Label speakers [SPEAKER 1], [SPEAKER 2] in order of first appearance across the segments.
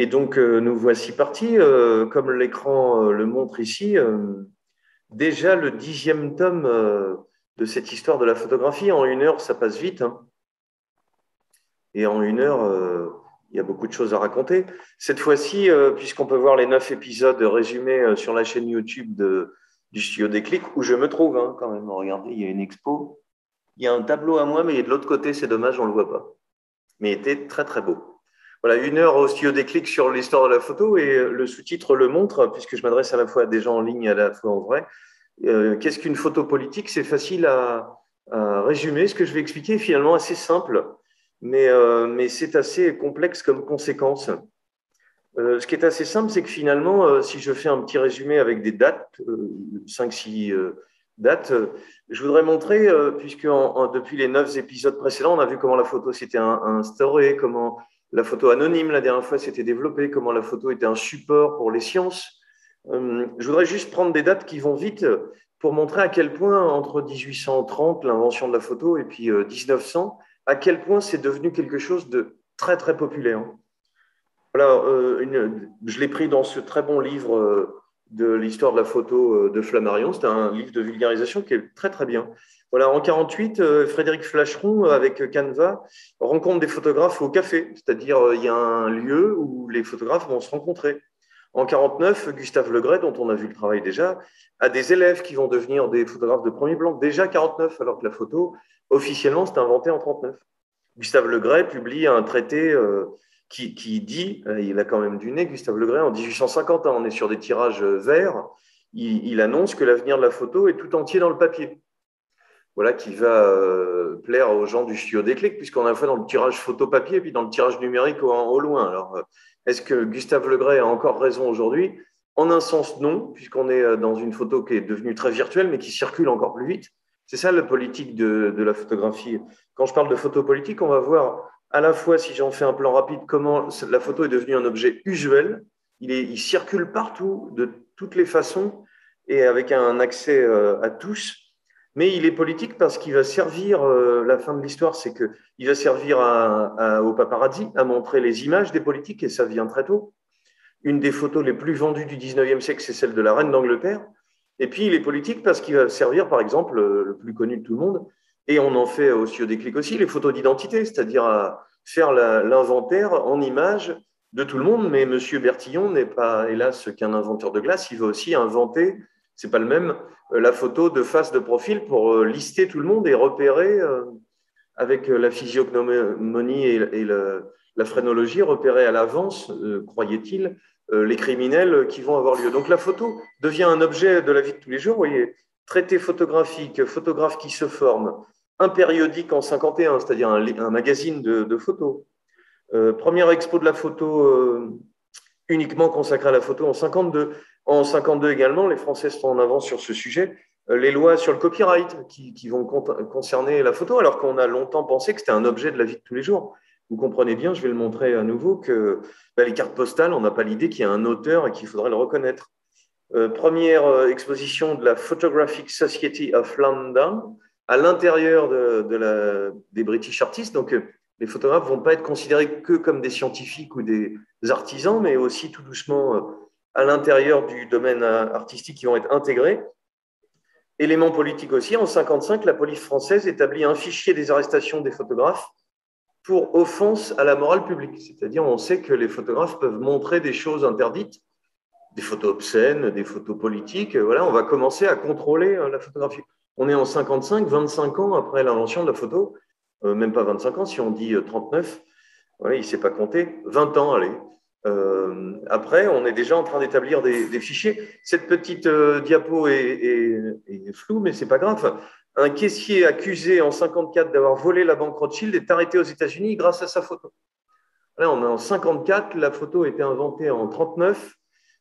[SPEAKER 1] Et donc, nous voici partis, comme l'écran le montre ici, déjà le 10e tome de cette histoire de la photographie. En 1 heure, ça passe vite, hein. Et en 1 heure, il y a beaucoup de choses à raconter. Cette fois-ci, puisqu'on peut voir les 9 épisodes résumés sur la chaîne YouTube du Studio Déclic, où je me trouve, hein, quand même. Regardez, il y a une expo. Il y a un tableau à moi, mais de l'autre côté, c'est dommage, on ne le voit pas. Mais il était très, très beau. Voilà, 1 heure au Studio Déclic sur l'histoire de la photo, et le sous-titre le montre, puisque je m'adresse à la fois à des gens en ligne et à la fois en vrai. Qu'est-ce qu'une photo politique? C'est facile à résumer. Ce que je vais expliquer est finalement assez simple, mais c'est assez complexe comme conséquence. Ce qui est assez simple, c'est que finalement, si je fais un petit résumé avec des dates, 5-6 dates, je voudrais montrer, puisque depuis les 9 épisodes précédents, on a vu comment la photo s'était instaurée, comment la photo anonyme, la dernière fois, s'était développée, comment la photo était un support pour les sciences. Je voudrais juste prendre des dates qui vont vite pour montrer à quel point, entre 1830, l'invention de la photo, et puis 1900, à quel point c'est devenu quelque chose de très, très populaire. Voilà, je l'ai pris dans ce très bon livre de l'histoire de la photo de Flammarion. C'est un livre de vulgarisation qui est très, très bien. Voilà, en 48, Frédéric Flacheron, avec Canva, rencontre des photographes au café, c'est-à-dire il y a un lieu où les photographes vont se rencontrer. En 49, Gustave Legray, dont on a vu le travail déjà, a des élèves qui vont devenir des photographes de premier plan, déjà 49, alors que la photo, officiellement, c'est inventé en 39. Gustave Legray publie un traité qui dit, il a quand même du nez, Gustave Legray, en 1850, hein, on est sur des tirages verts, il annonce que l'avenir de la photo est tout entier dans le papier. Voilà, qui va plaire aux gens du Studio Déclic, puisqu'on a fait dans le tirage photo-papier et puis dans le tirage numérique au loin. Alors, est-ce que Gustave Legray a encore raison aujourd'hui? En un sens, non, puisqu'on est dans une photo qui est devenue très virtuelle, mais qui circule encore plus vite. C'est ça la politique de la photographie. Quand je parle de photo politique, on va voir à la fois, si j'en fais un plan rapide, comment la photo est devenue un objet usuel. Il circule partout, de toutes les façons, et avec un accès à tous. Mais il est politique parce qu'il va servir, la fin de l'histoire, c'est qu'il va servir au paparazzi à montrer les images des politiques, et ça vient très tôt. Une des photos les plus vendues du 19e siècle, c'est celle de la reine d'Angleterre. Et puis, il est politique parce qu'il va servir, par exemple, le plus connu de tout le monde, et on en fait au Studio Déclic aussi, les photos d'identité, c'est-à-dire à faire l'inventaire en images de tout le monde. Mais M. Bertillon n'est pas, hélas, qu'un inventeur de glace. Il va aussi inventer, c'est pas le même, la photo de face de profil pour lister tout le monde et repérer, avec la physiognomonie et la phrénologie, repérer à l'avance, croyait-il, les criminels qui vont avoir lieu. Donc la photo devient un objet de la vie de tous les jours. Vous voyez, traité photographique, photographe qui se forme, un périodique en 51, c'est-à-dire un magazine de photos. Première expo de la photo uniquement consacrée à la photo en 52. En 52 également, les Français sont en avance sur ce sujet. Les lois sur le copyright qui vont concerner la photo, alors qu'on a longtemps pensé que c'était un objet de la vie de tous les jours. Vous comprenez bien, je vais le montrer à nouveau, que les cartes postales, on n'a pas l'idée qu'il y a un auteur et qu'il faudrait le reconnaître. Première exposition de la Photographic Society of London, à l'intérieur des British Artists. Donc, les photographes ne vont pas être considérés que comme des scientifiques ou des artisans, mais aussi tout doucement à l'intérieur du domaine artistique qui vont être intégrés. Élément politique aussi, en 1955, la police française établit un fichier des arrestations des photographes pour offense à la morale publique. C'est-à-dire, on sait que les photographes peuvent montrer des choses interdites, des photos obscènes, des photos politiques. Voilà, on va commencer à contrôler la photographie. On est en 55, 25 ans après l'invention de la photo, même pas 25 ans, si on dit 39, voilà, il ne sait pas compter, 20 ans, allez. Après, on est déjà en train d'établir des fichiers. Cette petite diapo est floue, mais ce n'est pas grave. Un caissier accusé en 54 d'avoir volé la banque Rothschild est arrêté aux États-Unis grâce à sa photo. Là, on est en 54, la photo a été inventée en 39.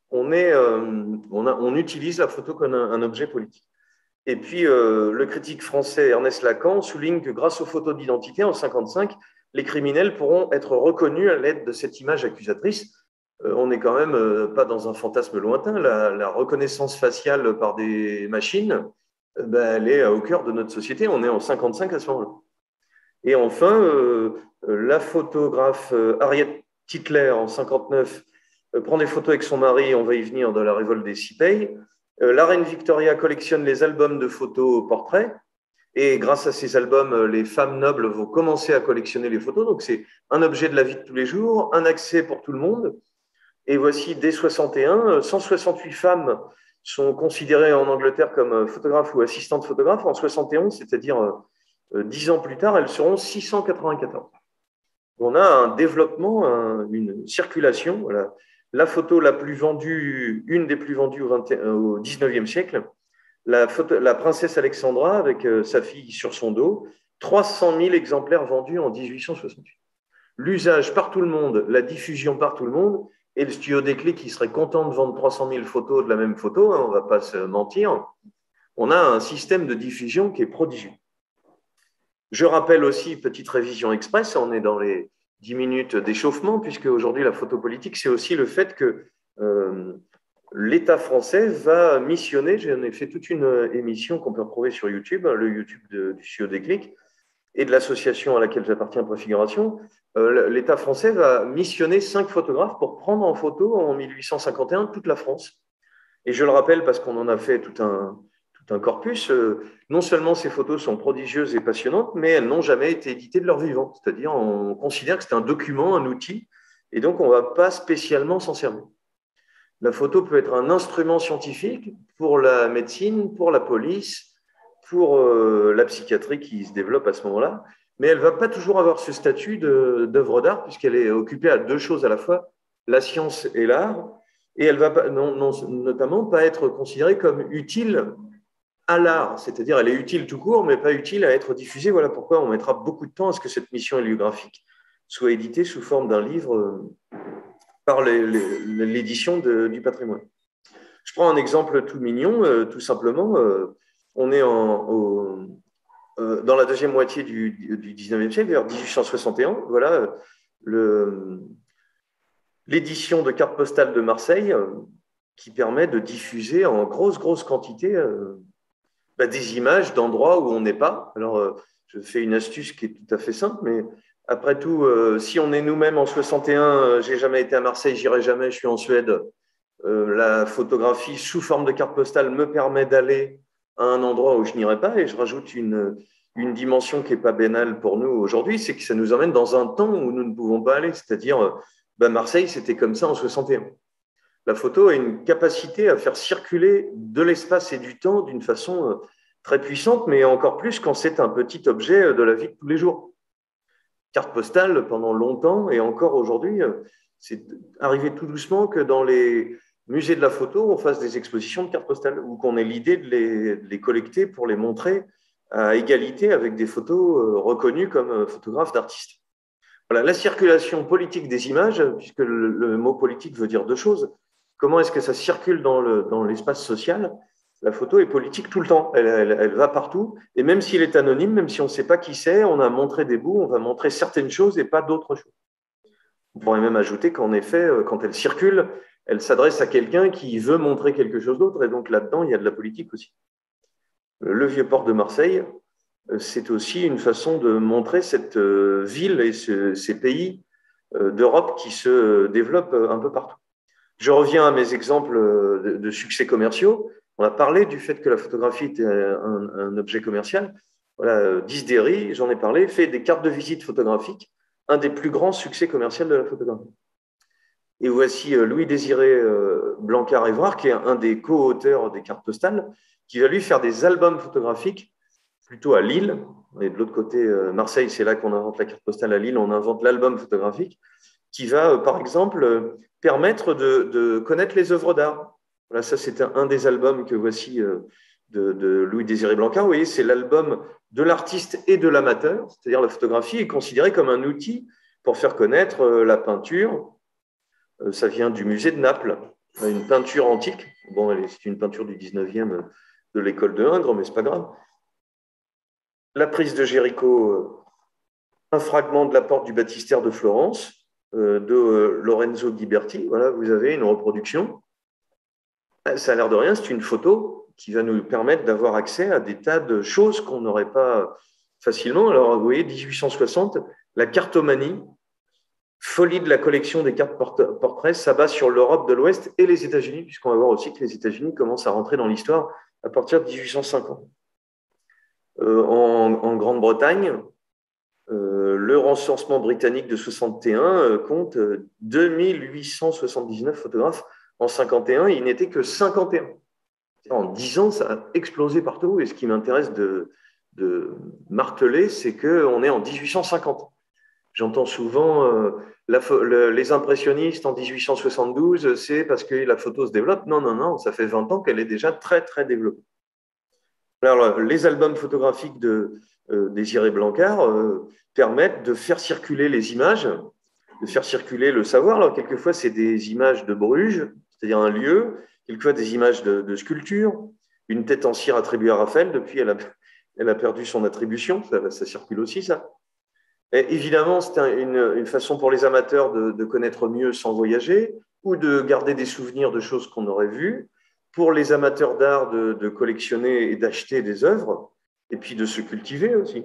[SPEAKER 1] On utilise la photo comme un objet politique. Et puis, le critique français Ernest Lacan souligne que grâce aux photos d'identité en 55, les criminels pourront être reconnus à l'aide de cette image accusatrice. On n'est quand même pas dans un fantasme lointain. La reconnaissance faciale par des machines, elle est au cœur de notre société. On est en 55 à ce moment-là. Et enfin, la photographe Harriet Titler en 59 prend des photos avec son mari, on va y venir, de la révolte des Cipay. La reine Victoria collectionne les albums de photos portraits. Et grâce à ces albums, les femmes nobles vont commencer à collectionner les photos. Donc, c'est un objet de la vie de tous les jours, un accès pour tout le monde. Et voici, dès 61, 168 femmes sont considérées en Angleterre comme photographes ou assistantes photographes. En 71, c'est-à-dire 10 ans plus tard, elles seront 694. On a un développement, une circulation. Voilà. La photo la plus vendue, une des plus vendues au 19e siècle, la princesse Alexandra avec sa fille sur son dos, 300 000 exemplaires vendus en 1868. L'usage par tout le monde, la diffusion par tout le monde, et le studio Desclés qui serait content de vendre 300 000 photos de la même photo, hein, on ne va pas se mentir. On a un système de diffusion qui est prodigieux. Je rappelle aussi, petite révision express, on est dans les 10 minutes d'échauffement, puisque aujourd'hui la photo politique, c'est aussi le fait que l'État français va missionner, j'en ai fait toute une émission qu'on peut retrouver sur YouTube, le YouTube du studio Déclic, et de l'association à laquelle j'appartiens, Préfiguration. L'État français va missionner 5 photographes pour prendre en photo en 1851 toute la France. Et je le rappelle parce qu'on en a fait tout un corpus. Non seulement ces photos sont prodigieuses et passionnantes, mais elles n'ont jamais été éditées de leur vivant. C'est-à-dire, on considère que c'est un document, un outil, et donc on ne va pas spécialement s'en servir. La photo peut être un instrument scientifique pour la médecine, pour la police, pour la psychiatrie qui se développe à ce moment-là, mais elle ne va pas toujours avoir ce statut d'œuvre d'art, puisqu'elle est occupée à 2 choses à la fois, la science et l'art, et elle ne va notamment pas être considérée comme utile à l'art, c'est-à-dire elle est utile tout court, mais pas utile à être diffusée. Voilà pourquoi on mettra beaucoup de temps à ce que cette mission héliographique soit éditée sous forme d'un livre par l'édition du patrimoine. Je prends un exemple tout mignon, tout simplement. On est dans la deuxième moitié du 19e siècle, vers 1861. Voilà l'édition de carte postale de Marseille qui permet de diffuser en grosse quantité des images d'endroits où on n'est pas. Alors, je fais une astuce qui est tout à fait simple, mais après tout, si on est nous-mêmes en 61, j'ai jamais été à Marseille, j'irai jamais, je suis en Suède. La photographie sous forme de carte postale me permet d'aller à un endroit où je n'irai pas, et je rajoute une dimension qui n'est pas banale pour nous aujourd'hui, c'est que ça nous emmène dans un temps où nous ne pouvons pas aller, c'est-à-dire Marseille, c'était comme ça en 61. La photo a une capacité à faire circuler de l'espace et du temps d'une façon très puissante, mais encore plus quand c'est un petit objet de la vie de tous les jours. Carte postale, pendant longtemps, et encore aujourd'hui, c'est arrivé tout doucement que dans les musées de la photo, on fasse des expositions de cartes postales, ou qu'on ait l'idée de les collecter pour les montrer à égalité avec des photos reconnues comme photographes d'artistes. Voilà, la circulation politique des images, puisque le mot politique veut dire 2 choses. Comment est-ce que ça circule dans l'espace social? La photo est politique tout le temps, elle va partout, et même s'il est anonyme, même si on ne sait pas qui c'est, on a montré des bouts, on va montrer certaines choses et pas d'autres choses. On pourrait même ajouter qu'en effet, quand elle circule, elle s'adresse à quelqu'un qui veut montrer quelque chose d'autre, et donc là-dedans, il y a de la politique aussi. Le Vieux-Port de Marseille, c'est aussi une façon de montrer cette ville et ces pays d'Europe qui se développent un peu partout. Je reviens à mes exemples de succès commerciaux. On a parlé du fait que la photographie était un objet commercial. Voilà, Disdéry, j'en ai parlé, fait des cartes de visite photographiques, un des plus grands succès commerciaux de la photographie. Et voici Louis-Désiré Blancard-Évrard, qui est un des co-auteurs des cartes postales, qui va lui faire des albums photographiques plutôt à Lille. Et de l'autre côté, Marseille, c'est là qu'on invente la carte postale. À Lille, on invente l'album photographique qui va, par exemple, permettre de connaître les œuvres d'art. Voilà, ça, c'est un des albums que voici de Louis-Désiré Blancard. Vous voyez, c'est l'album de l'artiste et de l'amateur, c'est-à-dire la photographie est considérée comme un outil pour faire connaître la peinture. Ça vient du musée de Naples, une peinture antique. Bon, c'est une peinture du 19e de l'école de Ingres, mais ce n'est pas grave. La prise de Géricault, un fragment de la porte du baptistère de Florence, de Lorenzo Ghiberti. Voilà, vous avez une reproduction. Ça a l'air de rien, c'est une photo qui va nous permettre d'avoir accès à des tas de choses qu'on n'aurait pas facilement. Alors, vous voyez, 1860, la cartomanie, folie de la collection des cartes portraits s'abat sur l'Europe de l'Ouest et les États-Unis, puisqu'on va voir aussi que les États-Unis commencent à rentrer dans l'histoire à partir de 1850. En Grande-Bretagne, le recensement britannique de 61 compte 2879 photographes. En 51, il n'était que 51. En 10 ans, ça a explosé partout. Et ce qui m'intéresse de marteler, c'est qu'on est en 1850. J'entends souvent les impressionnistes en 1872, c'est parce que la photo se développe. Non, non, non, ça fait 20 ans qu'elle est déjà très, très développée. Alors, les albums photographiques de Désiré Blancard permettent de faire circuler les images, de faire circuler le savoir. Alors, quelquefois, c'est des images de Bruges, c'est-à-dire un lieu, quelquefois des images de sculpture, une tête en cire attribuée à Raphaël, depuis elle a perdu son attribution, ça circule aussi, ça. Et évidemment, c'est une façon pour les amateurs de connaître mieux sans voyager ou de garder des souvenirs de choses qu'on aurait vues, pour les amateurs d'art de collectionner et d'acheter des œuvres, et puis de se cultiver aussi.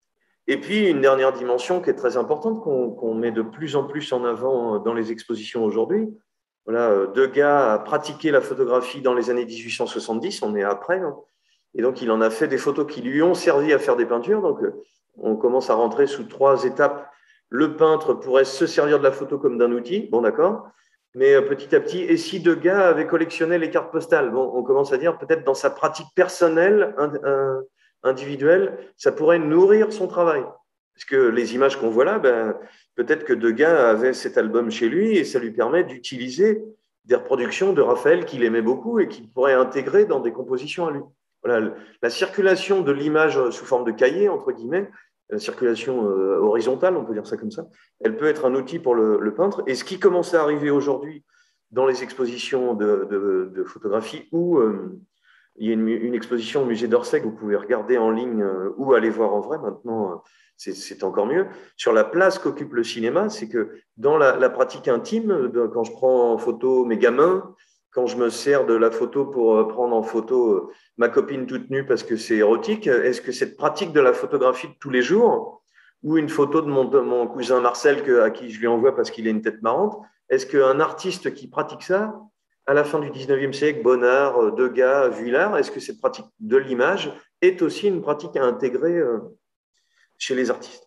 [SPEAKER 1] Et puis, une dernière dimension qui est très importante, qu'on met de plus en plus en avant dans les expositions aujourd'hui. Voilà, Degas a pratiqué la photographie dans les années 1870, on est après, hein. Et donc, il en a fait des photos qui lui ont servi à faire des peintures. Donc, on commence à rentrer sous 3 étapes. Le peintre pourrait se servir de la photo comme d'un outil, bon d'accord, mais petit à petit, et si Degas avait collectionné les cartes postales, bon, on commence à dire peut-être dans sa pratique personnelle, individuelle, ça pourrait nourrir son travail. Parce que les images qu'on voit là, ben, peut-être que Degas avait cet album chez lui et ça lui permet d'utiliser des reproductions de Raphaël qu'il aimait beaucoup et qu'il pourrait intégrer dans des compositions à lui. Voilà, la circulation de l'image sous forme de cahier, entre guillemets, la circulation horizontale, on peut dire ça comme ça, elle peut être un outil pour le peintre. Et ce qui commence à arriver aujourd'hui dans les expositions de photographie, où il y a une exposition au musée d'Orsay que vous pouvez regarder en ligne ou aller voir en vrai maintenant, c'est encore mieux. Sur la place qu'occupe le cinéma, c'est que dans la pratique intime, quand je prends en photo mes gamins, quand je me sers de la photo pour prendre en photo ma copine toute nue parce que c'est érotique, est-ce que cette pratique de la photographie de tous les jours, ou une photo de mon cousin Marcel à qui je lui envoie parce qu'il a une tête marrante, est-ce qu'un artiste qui pratique ça, à la fin du 19e siècle, Bonnard, Degas, Vuillard, est-ce que cette pratique de l'image est aussi une pratique à intégrer chez les artistes?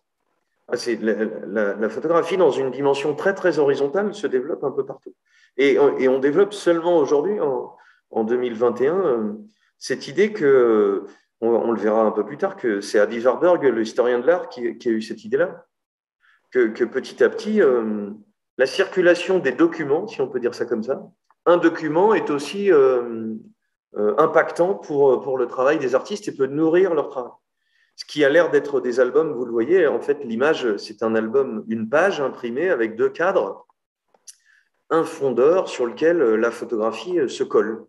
[SPEAKER 1] La photographie, dans une dimension très, très horizontale, se développe un peu partout. Et on développe seulement aujourd'hui, en 2021, cette idée que, on le verra un peu plus tard, que c'est Adi Warburg, le historien de l'art, qui a eu cette idée-là, que petit à petit, la circulation des documents, si on peut dire ça comme ça, un document est aussi impactant pour le travail des artistes et peut nourrir leur travail. Ce qui a l'air d'être des albums, vous le voyez, en fait, l'image, c'est un album, une page imprimée avec 2 cadres, un fond d'or sur lequel la photographie se colle.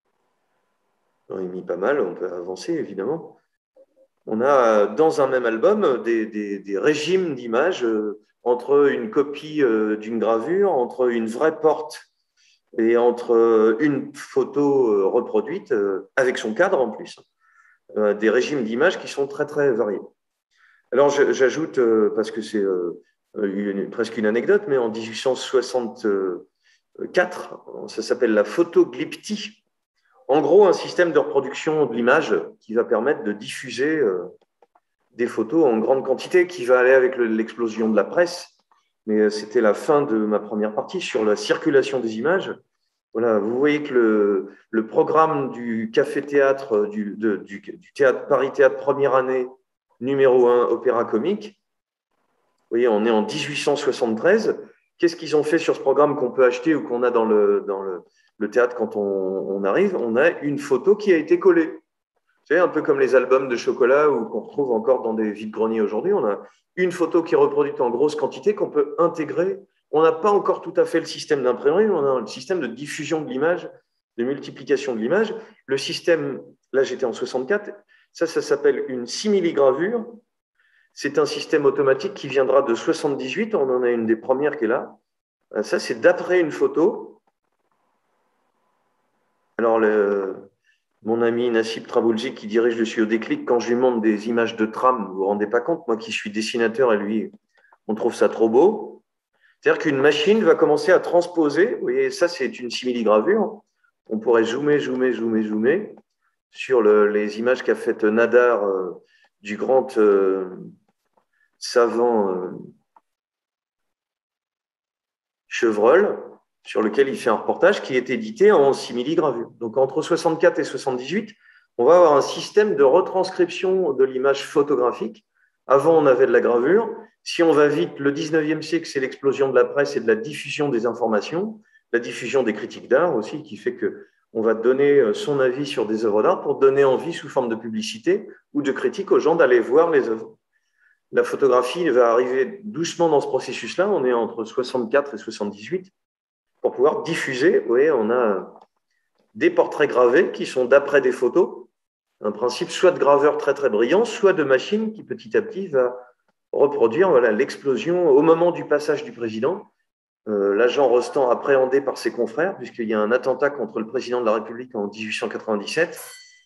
[SPEAKER 1] On est mis pas mal, on peut avancer évidemment. On a dans un même album des régimes d'images entre une copie d'une gravure, entre une vraie porte et entre une photo reproduite avec son cadre en plus. Des régimes d'images qui sont très, très variés. Alors, j'ajoute, parce que c'est presque une anecdote, mais en 1864, ça s'appelle la photoglyptie. En gros, un système de reproduction de l'image qui va permettre de diffuser des photos en grande quantité, qui va aller avec l'explosion de la presse. Mais c'était la fin de ma première partie sur la circulation des images. Voilà, vous voyez que le programme du café-théâtre, du théâtre Paris Théâtre première année, numéro 1, opéra comique. Vous voyez, on est en 1873. Qu'est-ce qu'ils ont fait sur ce programme qu'on peut acheter ou qu'on a dans le théâtre quand on arrive? On a une photo qui a été collée. Vous savez, un peu comme les albums de chocolat ou qu'on retrouve encore dans des vides-greniers aujourd'hui. On a une photo qui est reproduite en grosse quantité qu'on peut intégrer. On n'a pas encore tout à fait le système d'imprimerie, on a le système de diffusion de l'image, de multiplication de l'image. Le système, là j'étais en 64, ça s'appelle une simili-gravure. C'est un système automatique qui viendra de 78, on en a une des premières qui est là. Ça, c'est d'après une photo. Alors, mon ami Nassib Traboulzi, qui dirige le studio Déclic, quand je lui montre des images de tram, vous ne vous rendez pas compte, moi qui suis dessinateur et lui, on trouve ça trop beau. C'est-à-dire qu'une machine va commencer à transposer, vous voyez, ça c'est une simili-gravure, on pourrait zoomer, zoomer, zoomer, zoomer sur les images qu'a faites Nadar du grand savant Chevreul, sur lequel il fait un reportage qui est édité en simili-gravure. Donc entre 64 et 78, on va avoir un système de retranscription de l'image photographique. Avant, on avait de la gravure. Si on va vite, le 19e siècle, c'est l'explosion de la presse et de la diffusion des informations, la diffusion des critiques d'art aussi, qui fait qu'on va donner son avis sur des œuvres d'art pour donner envie, sous forme de publicité ou de critique, aux gens d'aller voir les œuvres. La photographie va arriver doucement dans ce processus-là. On est entre 64 et 78 pour pouvoir diffuser. Vous voyez, on a des portraits gravés qui sont d'après des photos. Un principe soit de graveur très très brillant, soit de machine qui petit à petit va reproduire l'explosion au moment du passage du président. L'agent Rostand appréhendé par ses confrères, puisqu'il y a un attentat contre le président de la République en 1897.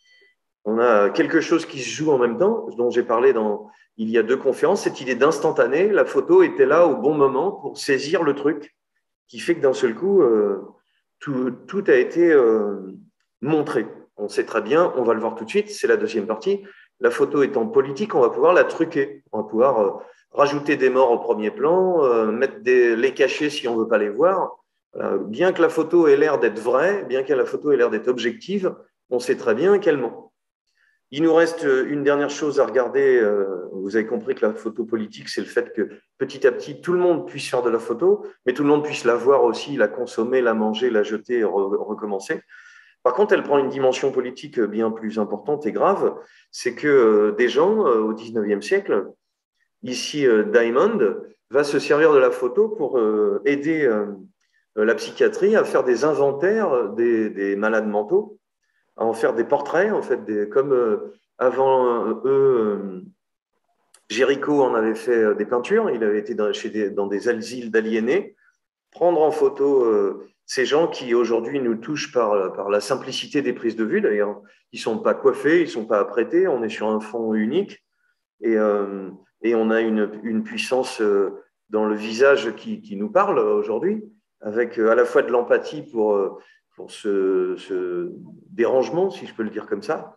[SPEAKER 1] On a quelque chose qui se joue en même temps, dont j'ai parlé il y a 2 conférences, cette idée d'instantané. La photo était là au bon moment pour saisir le truc, qui fait que d'un seul coup, tout a été montré. On sait très bien, on va le voir tout de suite, c'est la deuxième partie. La photo étant politique, on va pouvoir la truquer. On va pouvoir rajouter des morts au premier plan, mettre les cacher si on ne veut pas les voir. Bien que la photo ait l'air d'être vraie, bien que la photo ait l'air d'être objective, on sait très bien qu'elle ment. Il nous reste une dernière chose à regarder. Vous avez compris que la photo politique, c'est le fait que petit à petit, tout le monde puisse faire de la photo, mais tout le monde puisse la voir aussi, la consommer, la manger, la jeter et recommencer. Par contre, elle prend une dimension politique bien plus importante et grave. C'est que des gens, au 19e siècle, ici Diamond, va se servir de la photo pour aider la psychiatrie à faire des inventaires des malades mentaux, à en faire des portraits, en fait, comme avant eux, Géricault en avait fait des peintures, il avait été dans des asiles d'aliénés, prendre en photo ces gens qui aujourd'hui nous touchent par la simplicité des prises de vue, d'ailleurs, ils ne sont pas coiffés, ils ne sont pas apprêtés, on est sur un fond unique, et on a une puissance dans le visage qui nous parle aujourd'hui, avec à la fois de l'empathie pour ce dérangement, si je peux le dire comme ça,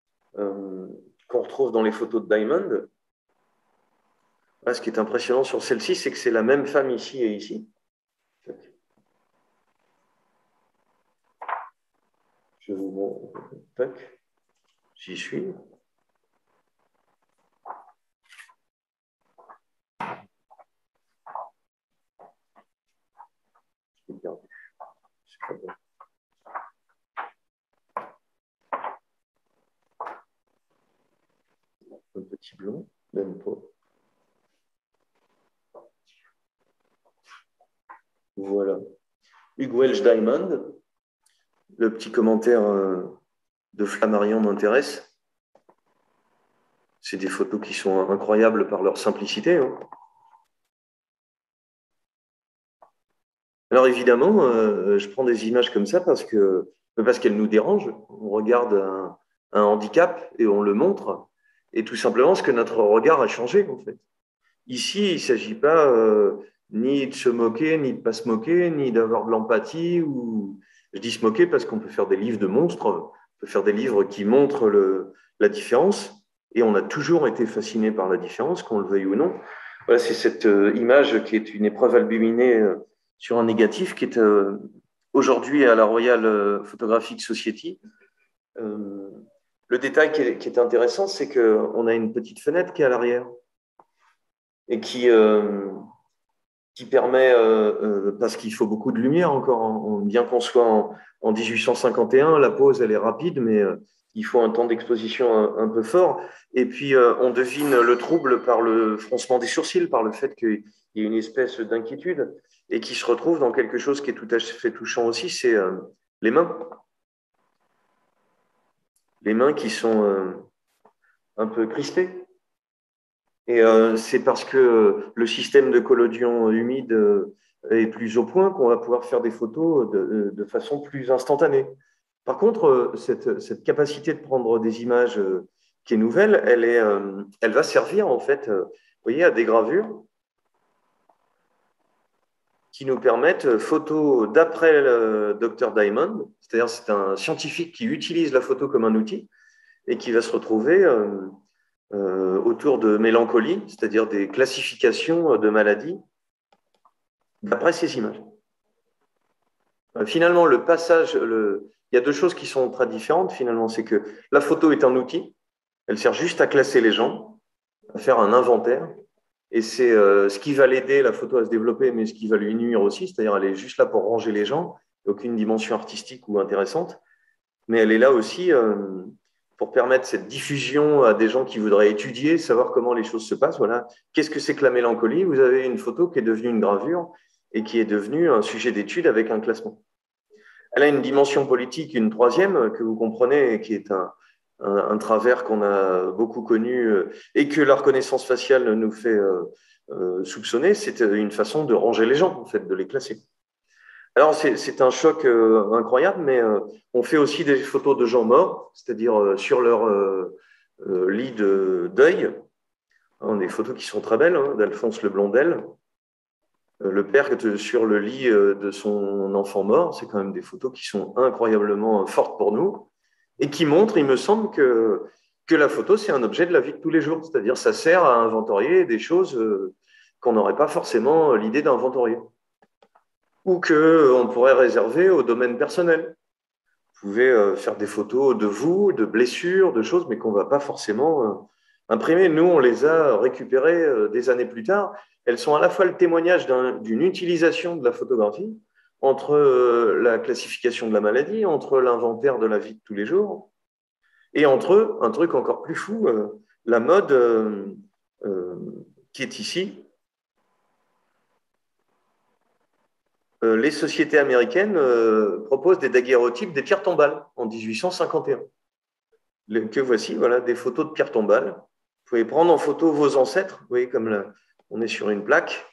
[SPEAKER 1] qu'on retrouve dans les photos de Diamond. Là, ce qui est impressionnant sur celle-ci, c'est que c'est la même femme ici et ici. Je vous montre. Tac. J'y suis. Je l'ai perdu. C'est pas bon. Un petit blond, même pas. Voilà. Hugues Welch Diamond. Le petit commentaire de Flammarion m'intéresse. C'est des photos qui sont incroyables par leur simplicité. Hein. Alors évidemment, je prends des images comme ça parce qu'elles nous dérangent. On regarde un handicap et on le montre. Et tout simplement parce que notre regard a changé, en fait. Ici, il ne s'agit pas ni de se moquer, ni de ne pas se moquer, ni d'avoir de l'empathie. Je dis se moquer parce qu'on peut faire des livres de monstres, on peut faire des livres qui montrent la différence. Et on a toujours été fasciné par la différence, qu'on le veuille ou non. Voilà, c'est cette image qui est une épreuve albuminée sur un négatif qui est aujourd'hui à la Royal Photographic Society. Le détail qui est intéressant, c'est qu'on a une petite fenêtre qui est à l'arrière et qui permet, parce qu'il faut beaucoup de lumière encore, bien qu'on soit en 1851, la pose elle est rapide, mais il faut un temps d'exposition un peu fort. Et puis on devine le trouble par le froncement des sourcils, par le fait qu'il y ait une espèce d'inquiétude et qui se retrouve dans quelque chose qui est tout à fait touchant aussi, c'est les mains. Les mains qui sont un peu crispées. Et c'est parce que le système de collodion humide est plus au point qu'on va pouvoir faire des photos de façon plus instantanée. Par contre, cette capacité de prendre des images qui est nouvelle, elle va servir en fait, vous voyez, à des gravures. qui nous permettent, photos d'après le Dr Diamond, c'est-à-dire c'est un scientifique qui utilise la photo comme un outil et qui va se retrouver autour de mélancolie, c'est-à-dire des classifications de maladies d'après ces images. Finalement, le passage, il y a deux choses qui sont très différentes finalement, c'est que la photo est un outil, elle sert juste à classer les gens, à faire un inventaire, et c'est ce qui va l'aider, la photo, à se développer, mais ce qui va lui nuire aussi, c'est-à-dire elle est juste là pour ranger les gens, aucune dimension artistique ou intéressante, mais elle est là aussi pour permettre cette diffusion à des gens qui voudraient étudier, savoir comment les choses se passent. Voilà. Qu'est-ce que c'est que la mélancolie? Vous avez une photo qui est devenue une gravure et qui est devenue un sujet d'étude avec un classement. Elle a une dimension politique, une troisième, que vous comprenez, qui est un travers qu'on a beaucoup connu et que la reconnaissance faciale nous fait soupçonner. C'est une façon de ranger les gens, en fait, de les classer. Alors, c'est un choc incroyable, mais on fait aussi des photos de gens morts, c'est-à-dire sur leur lit de deuil. Des photos qui sont très belles, d'Alphonse Le Blondel. Le père sur le lit de son enfant mort, c'est quand même des photos qui sont incroyablement fortes pour nous et qui montrent, il me semble, que la photo, c'est un objet de la vie de tous les jours. C'est-à-dire ça sert à inventorier des choses qu'on n'aurait pas forcément l'idée d'inventorier ou qu'on pourrait réserver au domaine personnel. Vous pouvez faire des photos de vous, de blessures, de choses, mais qu'on ne va pas forcément imprimer. Nous, on les a récupérées des années plus tard. Elles sont à la fois le témoignage d'une utilisation de la photographie entre la classification de la maladie, entre l'inventaire de la vie de tous les jours, et entre eux, un truc encore plus fou, la mode qui est ici. Les sociétés américaines proposent des daguerreotypes des pierres tombales en 1851. Que voici, voilà, des photos de pierres tombales. Vous pouvez prendre en photo vos ancêtres. Vous voyez, comme là, on est sur une plaque.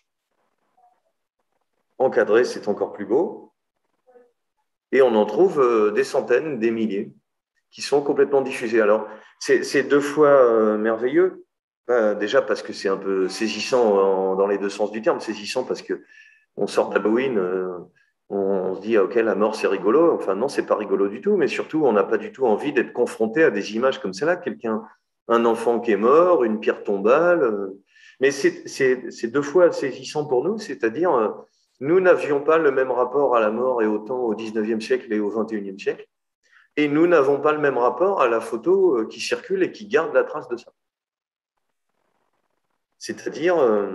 [SPEAKER 1] Encadré, c'est encore plus beau. Et on en trouve des centaines, des milliers, qui sont complètement diffusés. Alors, c'est deux fois merveilleux. Déjà parce que c'est un peu saisissant dans les deux sens du terme. Saisissant parce qu'on sort d'Halloween, on se dit, OK, la mort, c'est rigolo. Enfin, non, c'est pas rigolo du tout. Mais surtout, on n'a pas du tout envie d'être confronté à des images comme celle-là. Un enfant qui est mort, une pierre tombale. Mais c'est deux fois saisissant pour nous. C'est-à-dire, nous n'avions pas le même rapport à la mort et au temps au 19e siècle et au 21e siècle. Et nous n'avons pas le même rapport à la photo qui circule et qui garde la trace de ça. C'est-à-dire,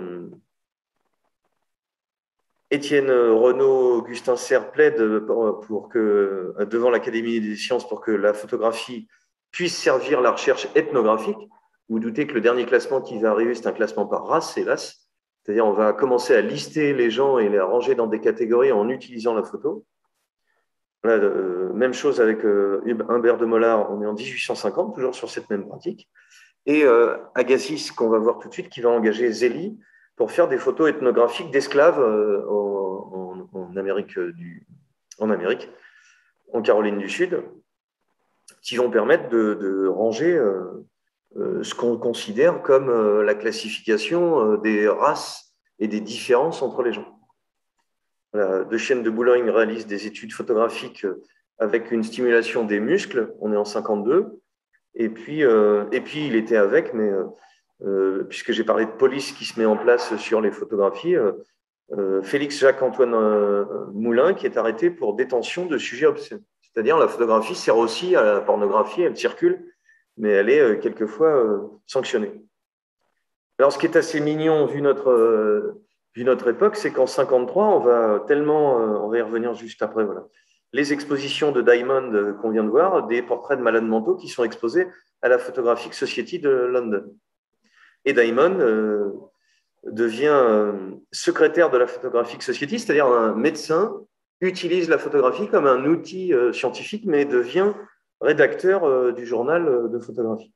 [SPEAKER 1] Étienne Renaud, Augustin Serre plaident pour que, devant l'Académie des sciences pour que la photographie puisse servir la recherche ethnographique. Vous doutez que le dernier classement qui va arriver, c'est un classement par race, hélas. C'est-à-dire, on va commencer à lister les gens et les ranger dans des catégories en utilisant la photo. Voilà, même chose avec Humbert de Mollard, on est en 1850, toujours sur cette même pratique. Et Agassiz, qu'on va voir tout de suite, qui va engager Zélie pour faire des photos ethnographiques d'esclaves en Amérique, en Caroline du Sud, qui vont permettre de ranger ce qu'on considère comme la classification des races et des différences entre les gens. De Chêne de Boulogne réalise des études photographiques avec une stimulation des muscles, on est en 52, et puis il était avec, mais puisque j'ai parlé de police qui se met en place sur les photographies, Félix Jacques-Antoine Moulin qui est arrêté pour détention de sujets obscènes. C'est-à-dire la photographie sert aussi à la pornographie, elle circule, mais elle est quelquefois sanctionnée. Alors ce qui est assez mignon vu notre époque, c'est qu'en 53, on va y revenir juste après, voilà. Les expositions de Diamond qu'on vient de voir, des portraits de malades mentaux qui sont exposés à la Photographic Society de London. Et Diamond devient secrétaire de la Photographic Society, c'est-à-dire un médecin utilise la photographie comme un outil scientifique, mais devient rédacteur du journal de photographie.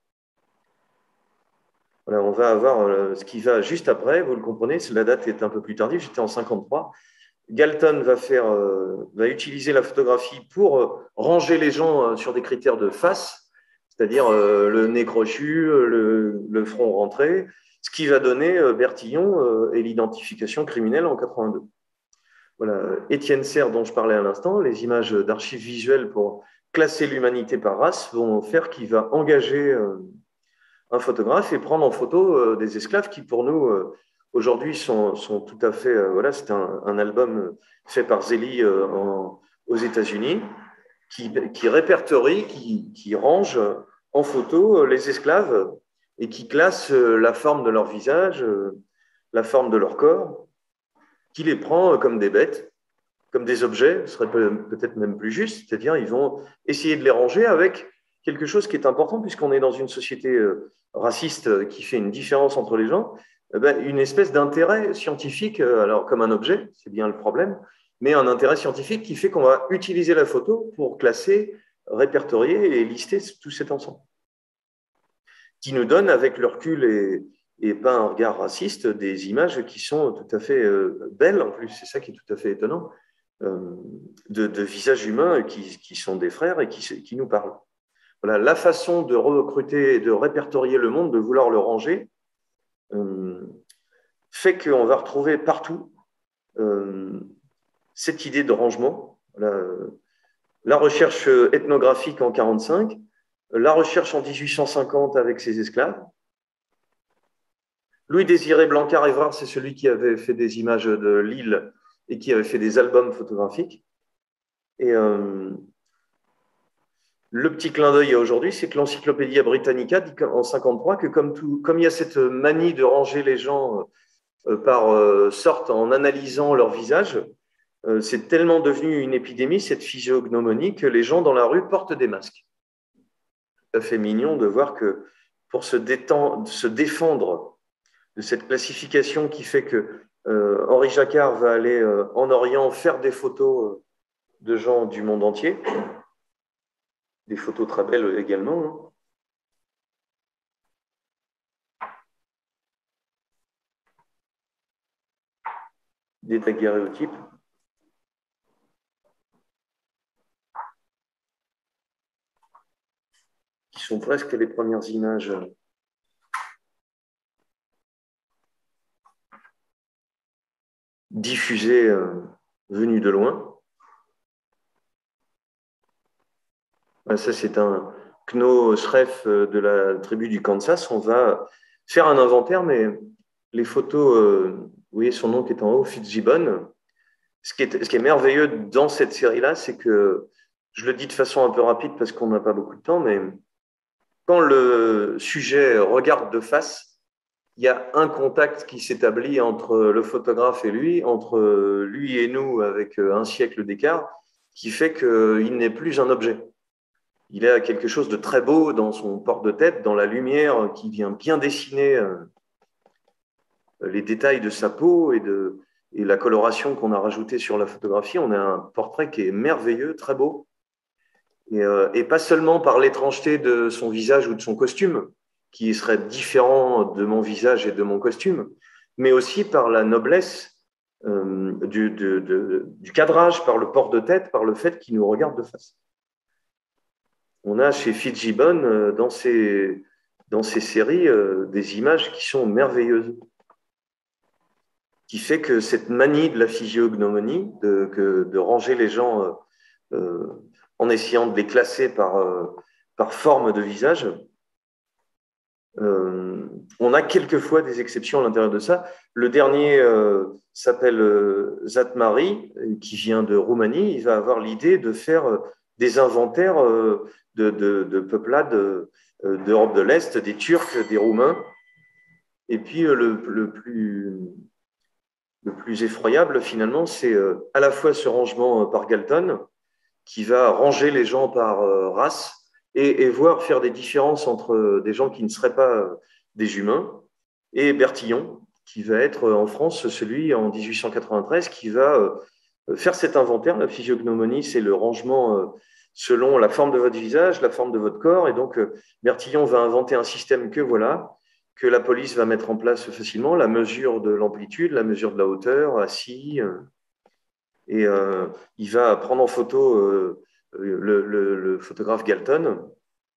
[SPEAKER 1] Voilà, on va avoir ce qui va juste après, vous le comprenez, la date est un peu plus tardive, j'étais en 53. Galton va utiliser la photographie pour ranger les gens sur des critères de face, c'est-à-dire le nez crochu, le front rentré, ce qui va donner Bertillon et l'identification criminelle en 82. Voilà, Étienne Serre, dont je parlais à l'instant, les images d'archives visuelles pour classer l'humanité par race vont faire qu'il va engager un photographe et prendre en photo des esclaves qui, pour nous, aujourd'hui, sont tout à fait. Voilà, c'est un album fait par Zélie aux États-Unis qui répertorie, qui range en photo les esclaves et qui classe la forme de leur visage, la forme de leur corps, qui les prend comme des bêtes, comme des objets, ce serait peut-être même plus juste, c'est-à-dire ils vont essayer de les ranger avec quelque chose qui est important puisqu'on est dans une société raciste qui fait une différence entre les gens, une espèce d'intérêt scientifique, alors comme un objet, c'est bien le problème, mais un intérêt scientifique qui fait qu'on va utiliser la photo pour classer, répertorier et lister tout cet ensemble. Qui nous donne, avec le recul et pas un regard raciste, des images qui sont tout à fait belles en plus, c'est ça qui est tout à fait étonnant, de visages humains qui sont des frères et qui nous parlent. Voilà, la façon de recruter, de répertorier le monde, de vouloir le ranger, fait qu'on va retrouver partout cette idée de rangement. La recherche ethnographique en 1945, la recherche en 1850 avec ses esclaves. Louis-Désiré Blancard-Évrard, c'est celui qui avait fait des images de l'île et qui avait fait des albums photographiques. Et le petit clin d'œil aujourd'hui, c'est que l'Encyclopédia Britannica dit en 1953 que comme il y a cette manie de ranger les gens par sorte en analysant leur visage, c'est tellement devenu une épidémie, cette physiognomonie, que les gens dans la rue portent des masques. C'est tout à fait mignon de voir que pour se défendre de cette classification qui fait que Henri Jacquard va aller en Orient faire des photos de gens du monde entier, des photos très belles également. Des daguerréotypes. Qui sont presque les premières images diffusées venues de loin. Ça, c'est un Kno Shref de la tribu du Kansas. On va faire un inventaire, mais les photos, vous voyez son nom qui est en haut, Fitzgibbon. Ce qui est merveilleux dans cette série-là, c'est que, je le dis de façon un peu rapide parce qu'on n'a pas beaucoup de temps, mais quand le sujet regarde de face, il y a un contact qui s'établit entre le photographe et lui, entre lui et nous avec un siècle d'écart, qui fait qu'il n'est plus un objet. Il a quelque chose de très beau dans son port de tête, dans la lumière qui vient bien dessiner les détails de sa peau et la coloration qu'on a rajoutée sur la photographie. On a un portrait qui est merveilleux, très beau. Et pas seulement par l'étrangeté de son visage ou de son costume, qui serait différent de mon visage et de mon costume, mais aussi par la noblesse du cadrage, par le port de tête, par le fait qu'il nous regarde de face. On a chez Fitzgibbon, dans ces séries, des images qui sont merveilleuses, qui fait que cette manie de la physiognomonie, de ranger les gens en essayant de les classer par forme de visage, on a quelquefois des exceptions à l'intérieur de ça. Le dernier s'appelle Zatmari, qui vient de Roumanie. Il va avoir l'idée de faire des inventaires de peuplades d'Europe de l'Est, des Turcs, des Roumains. Et puis le plus effroyable, finalement, c'est à la fois ce rangement par Galton, qui va ranger les gens par race et voir faire des différences entre des gens qui ne seraient pas des humains, et Bertillon, qui va être en France celui en 1893 qui va faire cet inventaire. La physiognomonie, c'est le rangement selon la forme de votre visage, la forme de votre corps, et donc Bertillon va inventer un système que la police va mettre en place facilement, la mesure de l'amplitude, la mesure de la hauteur, assis, et il va prendre en photo le photographe Galton.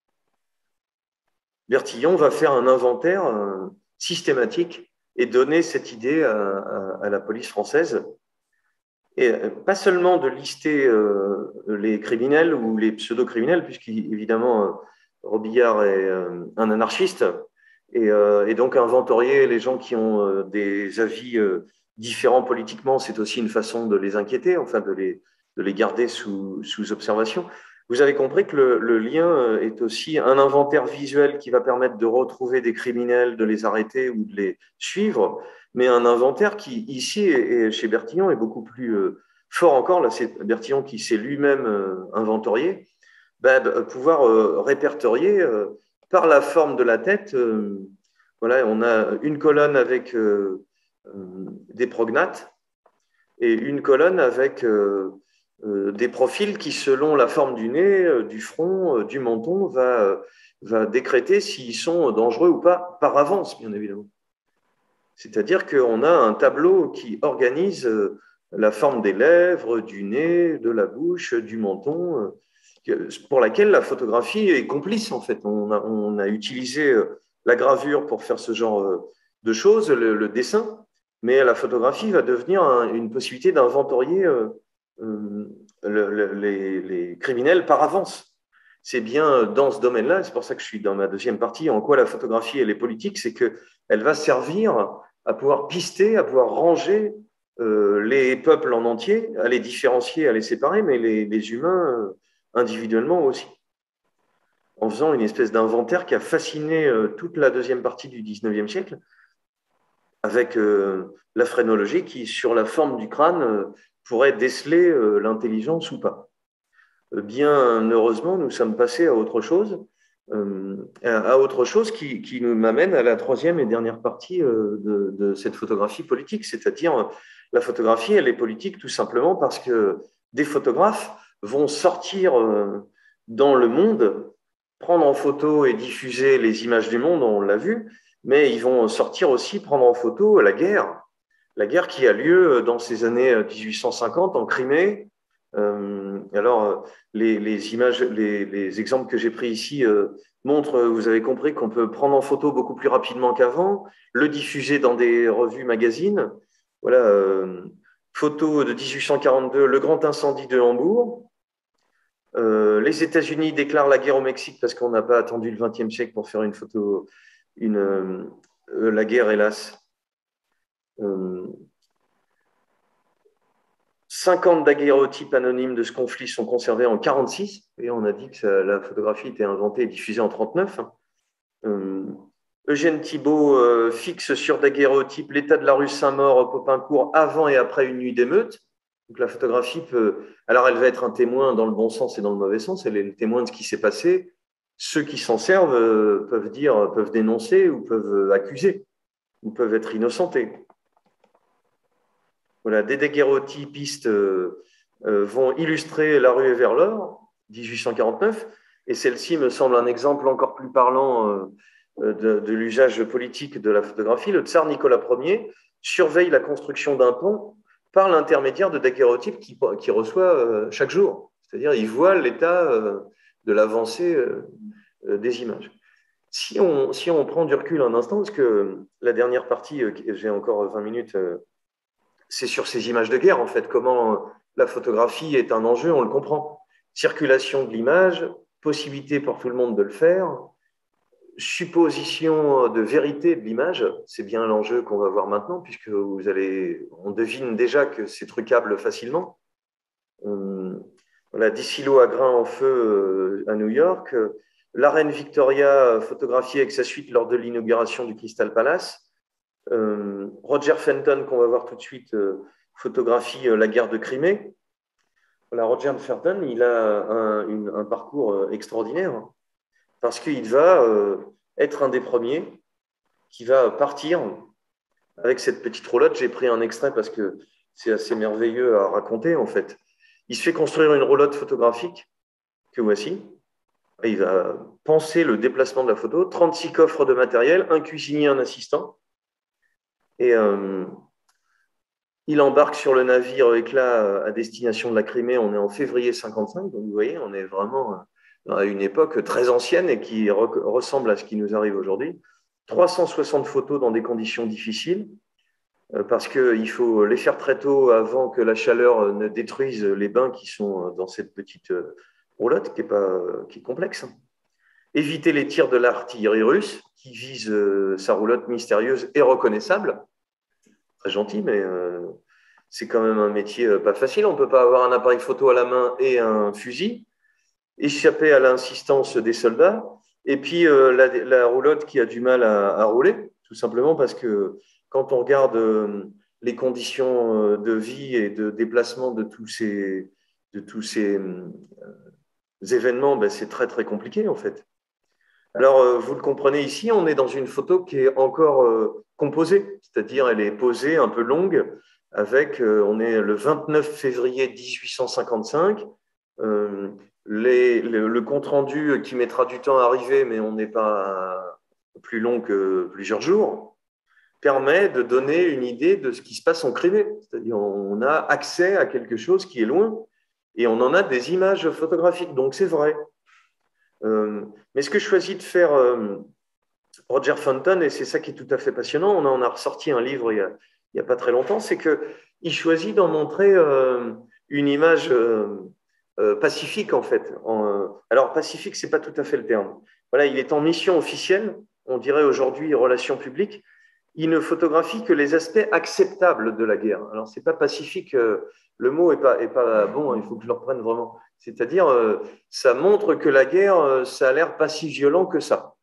[SPEAKER 1] Bertillon va faire un inventaire systématique et donner cette idée à la police française. Et pas seulement de lister les criminels ou les pseudo-criminels, puisqu'évidemment, Robillard est un anarchiste, et donc inventorier les gens qui ont des avis différents politiquement, c'est aussi une façon de les inquiéter, enfin de les garder sous observation. Vous avez compris que le lien est aussi un inventaire visuel qui va permettre de retrouver des criminels, de les arrêter ou de les suivre, mais un inventaire qui, ici, et chez Bertillon, est beaucoup plus fort encore. Là, c'est Bertillon qui s'est lui-même inventorié, pouvoir répertorier par la forme de la tête. Voilà, on a une colonne avec des prognates et une colonne avec des profils qui, selon la forme du nez, du front, du menton, va décréter s'ils sont dangereux ou pas par avance, bien évidemment. C'est-à-dire qu'on a un tableau qui organise la forme des lèvres, du nez, de la bouche, du menton, pour laquelle la photographie est complice, en fait. On a utilisé la gravure pour faire ce genre de choses, le dessin, mais la photographie va devenir une possibilité d'inventorier les criminels par avance. C'est bien dans ce domaine-là, c'est pour ça que je suis dans ma deuxième partie, en quoi la photographie elle est politique, c'est qu'elle va servir à pouvoir pister, à pouvoir ranger les peuples en entier, à les différencier, à les séparer, mais les humains individuellement aussi, en faisant une espèce d'inventaire qui a fasciné toute la deuxième partie du 19e siècle, avec la phrénologie qui, sur la forme du crâne, pourrait déceler l'intelligence ou pas. Bien heureusement, nous sommes passés à autre chose, qui nous m'amène à la troisième et dernière partie de cette photographie politique, c'est-à-dire la photographie, elle est politique tout simplement parce que des photographes vont sortir dans le monde, prendre en photo et diffuser les images du monde, on l'a vu, mais ils vont sortir aussi prendre en photo la guerre qui a lieu dans ces années 1850 en Crimée. Alors, les images, les exemples que j'ai pris ici montrent, vous avez compris qu'on peut prendre en photo beaucoup plus rapidement qu'avant, le diffuser dans des revues, magazines. Voilà, photo de 1842, le grand incendie de Hambourg. Les États-Unis déclarent la guerre au Mexique parce qu'on n'a pas attendu le XXe siècle pour faire une photo, la guerre, hélas. 50 daguerréotypes anonymes de ce conflit sont conservés en 1946. Et on a dit que la photographie était inventée et diffusée en 1939. Eugène Thibault fixe sur daguerréotype l'état de la rue Saint-Maur au Popincourt avant et après une nuit d'émeute. Donc la photographie peut... Alors elle va être un témoin dans le bon sens et dans le mauvais sens. Elle est le témoin de ce qui s'est passé. Ceux qui s'en servent peuvent dénoncer ou peuvent accuser ou peuvent être innocentés. Voilà, des daguerréotypistes vont illustrer La rue est vers l'or, 1849, et celle-ci me semble un exemple encore plus parlant de l'usage politique de la photographie. Le tsar Nicolas Ier surveille la construction d'un pont par l'intermédiaire de daguerréotypes qu'il reçoit chaque jour. C'est-à-dire, il voit l'état de l'avancée des images. Si on prend du recul un instant, parce que la dernière partie, j'ai encore 20 minutes, c'est sur ces images de guerre, en fait, comment la photographie est un enjeu, on le comprend. Circulation de l'image, possibilité pour tout le monde de le faire, supposition de vérité de l'image, c'est bien l'enjeu qu'on va voir maintenant, puisque on devine déjà que c'est trucable facilement. Voilà, 10 silos à grains en feu à New York, la reine Victoria photographiée avec sa suite lors de l'inauguration du Crystal Palace. Roger Fenton, qu'on va voir tout de suite, photographie la guerre de Crimée. Voilà, Roger Fenton, il a un parcours extraordinaire hein, parce qu'il va être un des premiers qui va partir avec cette petite roulotte. J'ai pris un extrait parce que c'est assez merveilleux à raconter en fait. Il se fait construire une roulotte photographique que voici. Il va penser le déplacement de la photo, 36 coffres de matériel, un cuisinier, un assistant. Et il embarque sur le navire Éclat à destination de la Crimée. On est en février 55, donc vous voyez, on est vraiment à une époque très ancienne et qui ressemble à ce qui nous arrive aujourd'hui. 360 photos dans des conditions difficiles. parce qu'il faut les faire très tôt avant que la chaleur ne détruise les bains qui sont dans cette petite roulotte qui est complexe. Éviter les tirs de l'artillerie russe qui vise sa roulotte mystérieuse et reconnaissable. Très gentil, mais c'est quand même un métier pas facile. On ne peut pas avoir un appareil photo à la main et un fusil. Échapper à l'insistance des soldats. Et puis la roulotte qui a du mal à rouler, tout simplement parce que quand on regarde les conditions de vie et de déplacement de tous ces événements, ben, c'est très très compliqué en fait. Alors, vous le comprenez ici, on est dans une photo qui est encore composée, c'est-à-dire elle est posée un peu longue, on est le 29 février 1855, le compte-rendu qui mettra du temps à arriver, mais on n'est pas plus long que plusieurs jours, permet de donner une idée de ce qui se passe en Crimée, c'est-à-dire on a accès à quelque chose qui est loin, et on en a des images photographiques, donc c'est vrai. Mais ce que je choisis de faire Roger Fenton, et c'est ça qui est tout à fait passionnant, on en a ressorti un livre il n'y a pas très longtemps, c'est qu'il choisit d'en montrer une image pacifique en fait. Alors pacifique, ce n'est pas tout à fait le terme. Voilà, il est en mission officielle, on dirait aujourd'hui relations publiques, il ne photographie que les aspects acceptables de la guerre. Alors ce n'est pas pacifique, le mot n'est pas bon, il faut que je le reprenne vraiment. C'est-à-dire, ça montre que la guerre, ça a l'air pas si violent que ça.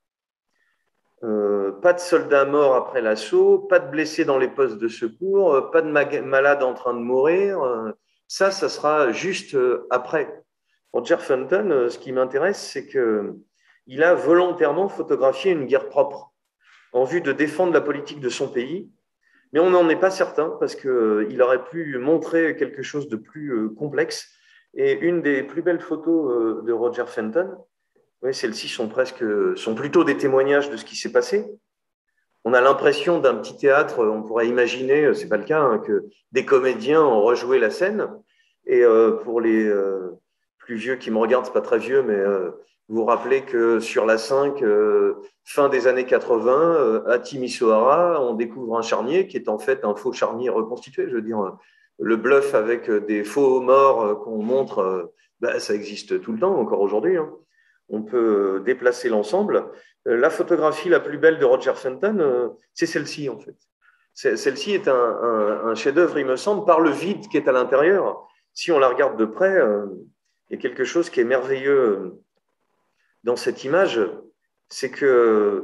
[SPEAKER 1] Pas de soldats morts après l'assaut, pas de blessés dans les postes de secours, pas de malades en train de mourir. Ça sera juste après. Pour Roger Fenton, ce qui m'intéresse, c'est qu'il a volontairement photographié une guerre propre en vue de défendre la politique de son pays. Mais on n'en est pas certain parce qu'il aurait pu montrer quelque chose de plus complexe. Et une des plus belles photos de Roger Fenton, oui, celles-ci sont plutôt des témoignages de ce qui s'est passé. On a l'impression d'un petit théâtre, on pourrait imaginer, c'est pas le cas, hein, que des comédiens ont rejoué la scène. Et pour les plus vieux qui me regardent, c'est pas très vieux, mais vous vous rappelez que sur la 5, fin des années 80, à Timisoara, on découvre un charnier qui est en fait un faux charnier reconstitué. Je veux dire, le bluff avec des faux morts qu'on montre, ça existe tout le temps, encore aujourd'hui. Hein. On peut déplacer l'ensemble. La photographie la plus belle de Roger Fenton, c'est celle-ci, en fait. Celle-ci est un chef-d'œuvre, il me semble, par le vide qui est à l'intérieur. Si on la regarde de près, il y a quelque chose qui est merveilleux dans cette image, c'est que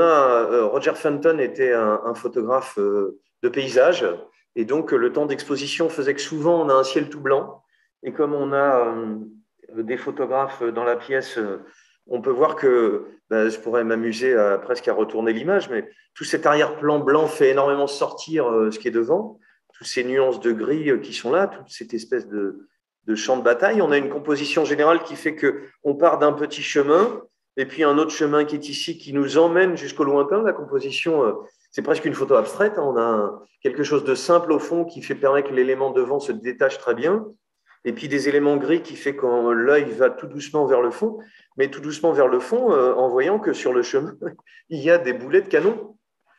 [SPEAKER 1] Roger Fenton était un photographe de paysage, et donc le temps d'exposition faisait que souvent on a un ciel tout blanc, et comme on a des photographes dans la pièce, on peut voir que, je pourrais m'amuser presque à retourner l'image, mais tout cet arrière-plan blanc fait énormément sortir ce qui est devant, toutes ces nuances de gris qui sont là, toute cette espèce de champ de bataille. On a une composition générale qui fait qu'on part d'un petit chemin, et puis un autre chemin qui est ici, qui nous emmène jusqu'au lointain. La composition, c'est presque une photo abstraite. On a quelque chose de simple au fond qui fait permettre que l'élément devant se détache très bien. Et puis des éléments gris qui fait que l'œil va tout doucement vers le fond, mais tout doucement vers le fond en voyant que sur le chemin, il y a des boulets de canon.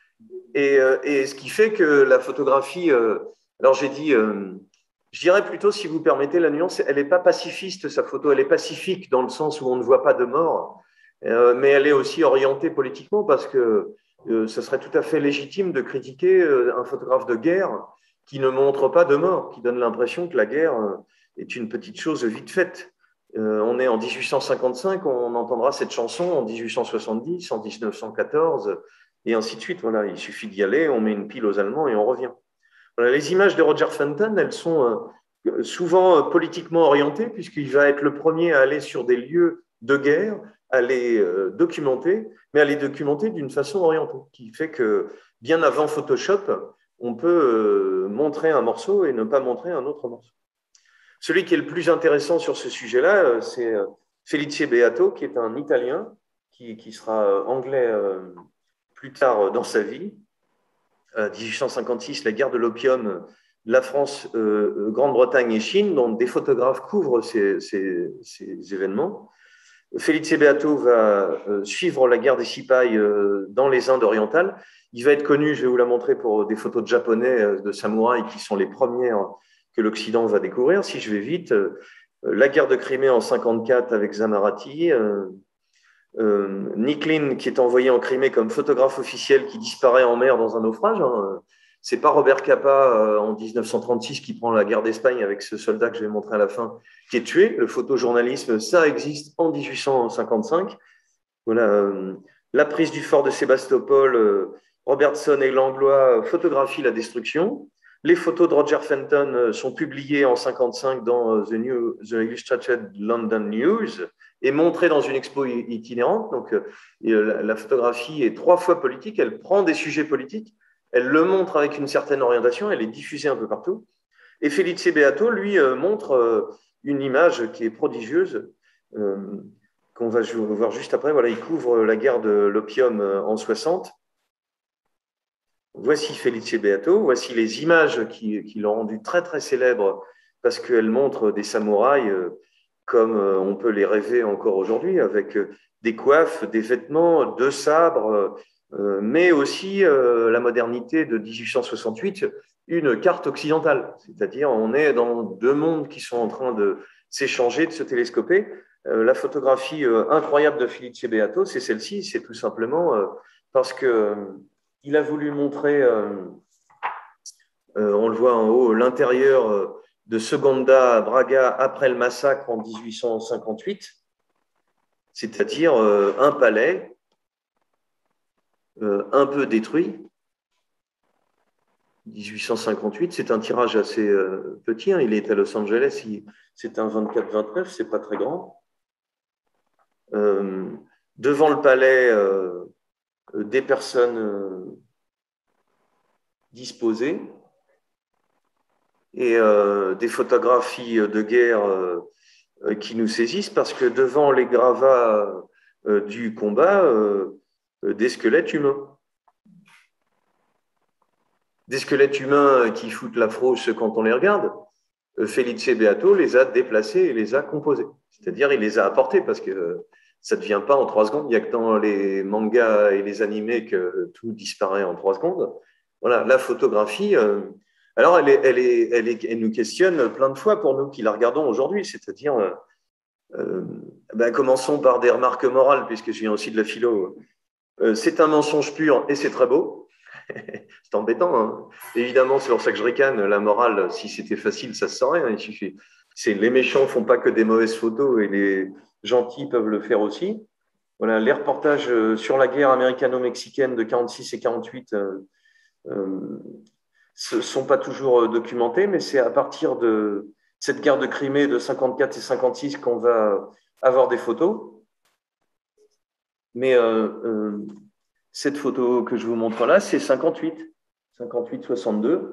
[SPEAKER 1] Et ce qui fait que la photographie, alors j'ai dit, je dirais plutôt, si vous permettez la nuance, elle n'est pas pacifiste, sa photo, elle est pacifique dans le sens où on ne voit pas de mort, mais elle est aussi orientée politiquement parce que ce serait tout à fait légitime de critiquer un photographe de guerre qui ne montre pas de mort, qui donne l'impression que la guerre est une petite chose vite faite. On est en 1855, on entendra cette chanson en 1870, en 1914, et ainsi de suite. Voilà, il suffit d'y aller, on met une pile aux Allemands et on revient. Voilà, les images de Roger Fenton, elles sont souvent politiquement orientées, puisqu'il va être le premier à aller sur des lieux de guerre, à les documenter, mais à les documenter d'une façon orientée, qui fait que bien avant Photoshop, on peut montrer un morceau et ne pas montrer un autre morceau. Celui qui est le plus intéressant sur ce sujet-là, c'est Felice Beato, qui est un Italien, qui sera anglais plus tard dans sa vie. 1856, la guerre de l'opium, la France, Grande-Bretagne et Chine, dont des photographes couvrent ces événements. Felice Beato va suivre la guerre des Sipai dans les Indes orientales. Il va être connu, je vais vous la montrer, pour des photos de japonais, de samouraïs, qui sont les premières que l'Occident va découvrir. Si je vais vite, la guerre de Crimée en 54 avec Zamarati, Nicklin qui est envoyé en Crimée comme photographe officiel qui disparaît en mer dans un naufrage. C'est pas Robert Capa en 1936 qui prend la guerre d'Espagne avec ce soldat que je vais montrer à la fin, qui est tué. Le photojournalisme, ça existe en 1855. Voilà, la prise du fort de Sébastopol, Robertson et Langlois photographient la destruction. Les photos de Roger Fenton sont publiées en 1955 dans The Illustrated London News et montrées dans une expo itinérante. Donc, la photographie est 3 fois politique. Elle prend des sujets politiques, elle le montre avec une certaine orientation, elle est diffusée un peu partout. Et Felice Beato, lui, montre une image qui est prodigieuse, qu'on va voir juste après. Voilà, il couvre la guerre de l'opium en 60. Voici Felice Beato, voici les images qui l'ont rendu très, très célèbre parce qu'elles montrent des samouraïs comme on peut les rêver encore aujourd'hui, avec des coiffes, des vêtements, 2 sabres, mais aussi la modernité de 1868, une carte occidentale. C'est-à-dire, on est dans 2 mondes qui sont en train de s'échanger, de se télescoper. La photographie incroyable de Felice Beato, c'est celle-ci, c'est tout simplement parce qu'il a voulu montrer, on le voit en haut, l'intérieur de Seconda à Braga après le massacre en 1858, c'est-à-dire un palais un peu détruit. 1858, c'est un tirage assez petit, hein. Il est à Los Angeles, c'est un 24-29, c'est pas très grand. Devant le palais, des personnes disposées et des photographies de guerre qui nous saisissent parce que devant les gravats du combat, des squelettes humains. Des squelettes humains qui foutent la frousse quand on les regarde. Felice Beato les a déplacés et les a composés. C'est-à-dire, il les a apportés parce que ça ne devient pas en 3 secondes. Il n'y a que dans les mangas et les animés que tout disparaît en 3 secondes. Voilà, la photographie, alors elle nous questionne plein de fois pour nous qui la regardons aujourd'hui. C'est-à-dire, commençons par des remarques morales, puisque je viens aussi de la philo. C'est un mensonge pur et c'est très beau. C'est embêtant, hein. Évidemment, c'est pour ça que je ricane. La morale, si c'était facile, ça se saurait, hein. Il suffit. Les méchants ne font pas que des mauvaises photos et les gentils peuvent le faire aussi. Voilà, les reportages sur la guerre américano-mexicaine de 46 et 48 ne sont pas toujours documentés, mais c'est à partir de cette guerre de Crimée de 54 et 56 qu'on va avoir des photos. Mais cette photo que je vous montre là, c'est 58-62.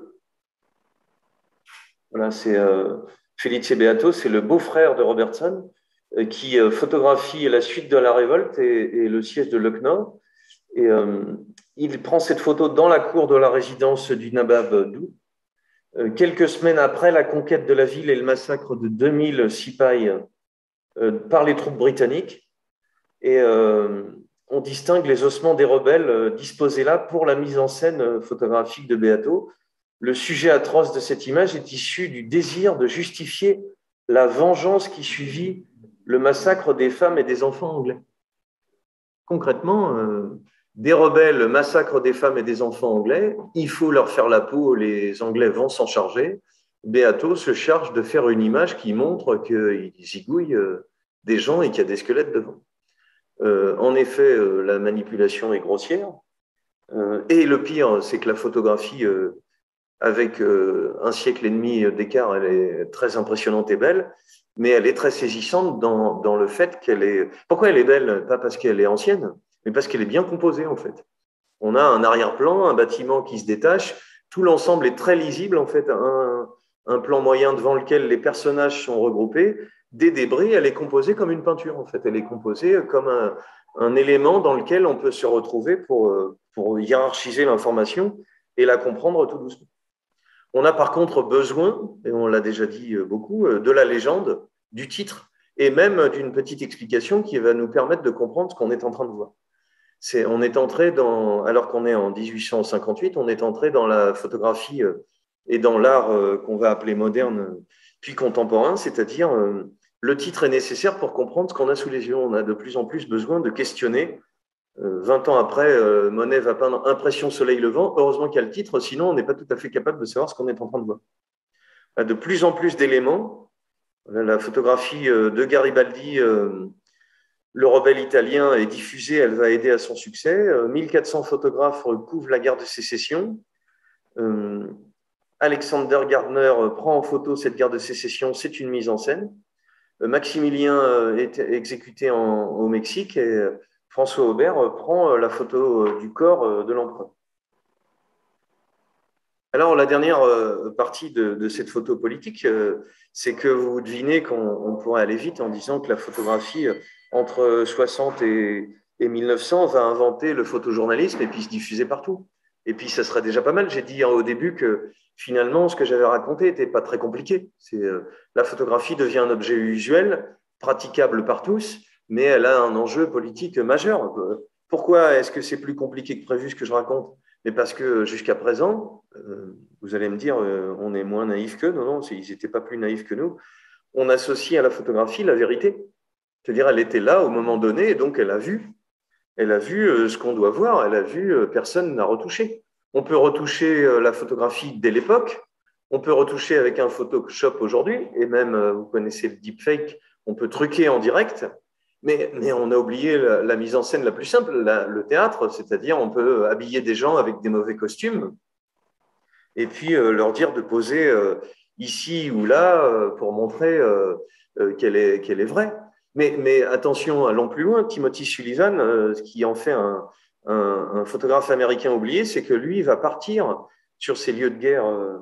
[SPEAKER 1] Voilà, c'est Felice Beato, c'est le beau-frère de Robertson, qui photographie la suite de la révolte et le siège de Lucknow. Et il prend cette photo dans la cour de la résidence du Nabab Dou, quelques semaines après la conquête de la ville et le massacre de 2000 Sipaïs par les troupes britanniques. Et on distingue les ossements des rebelles disposés là pour la mise en scène photographique de Beato. Le sujet atroce de cette image est issu du désir de justifier la vengeance qui suivit le massacre des femmes et des enfants anglais. Concrètement, des rebelles massacrent des femmes et des enfants anglais, il faut leur faire la peau, les Anglais vont s'en charger. Beato se charge de faire une image qui montre qu'ils zigouillent des gens et qu'il y a des squelettes devant. En effet, la manipulation est grossière. Et le pire, c'est que la photographie, avec 1 siècle et demi d'écart, elle est très impressionnante et belle, mais elle est très saisissante dans le fait qu'elle est… Pourquoi elle est belle? Pas parce qu'elle est ancienne, mais parce qu'elle est bien composée, en fait. On a un arrière-plan, un bâtiment qui se détache, tout l'ensemble est très lisible, en fait, un plan moyen devant lequel les personnages sont regroupés. Des débris, elle est composée comme une peinture, en fait. Elle est composée comme un élément dans lequel on peut se retrouver pour hiérarchiser l'information et la comprendre tout doucement. On a par contre besoin, et on l'a déjà dit beaucoup, de la légende, du titre et même d'une petite explication qui va nous permettre de comprendre ce qu'on est en train de voir. On est entré dans, alors qu'on est en 1858, on est entré dans la photographie et dans l'art qu'on va appeler moderne puis contemporain, c'est-à-dire le titre est nécessaire pour comprendre ce qu'on a sous les yeux. On a de plus en plus besoin de questionner. 20 ans après, Monet va peindre Impression soleil levant. Heureusement qu'il y a le titre, sinon on n'est pas tout à fait capable de savoir ce qu'on est en train de voir. De plus en plus d'éléments. La photographie de Garibaldi, le rebelle italien, est diffusée, elle va aider à son succès. 1400 photographes couvrent la guerre de sécession. Alexander Gardner prend en photo cette guerre de sécession, c'est une mise en scène. Maximilien est exécuté au Mexique et François Aubert prend la photo du corps de l'empereur. Alors, la dernière partie de cette photo politique, c'est que vous devinez qu'on pourrait aller vite en disant que la photographie, entre 60 et 1900, va inventer le photojournalisme et puis se diffuser partout. Et puis, ça serait déjà pas mal. J'ai dit au début que finalement, ce que j'avais raconté n'était pas très compliqué. La photographie devient un objet usuel, praticable par tous, mais elle a un enjeu politique majeur. Pourquoi est-ce que c'est plus compliqué que prévu ce que je raconte? Mais parce que jusqu'à présent, vous allez me dire, on est moins naïfs qu'eux. Non, non, ils n'étaient pas plus naïfs que nous. On associe à la photographie la vérité. C'est-à-dire, elle était là au moment donné, et donc elle a vu. Elle a vu ce qu'on doit voir. Elle a vu, personne n'a retouché. On peut retoucher la photographie dès l'époque. On peut retoucher avec un Photoshop aujourd'hui. Et même, vous connaissez le deepfake, on peut truquer en direct. Mais on a oublié la mise en scène la plus simple, le théâtre, c'est-à-dire on peut habiller des gens avec des mauvais costumes et puis leur dire de poser ici ou là pour montrer qu'elle est vraie. Mais attention, allons plus loin. Timothy Sullivan, ce qui en fait un photographe américain oublié, c'est que lui va partir sur ces lieux de guerre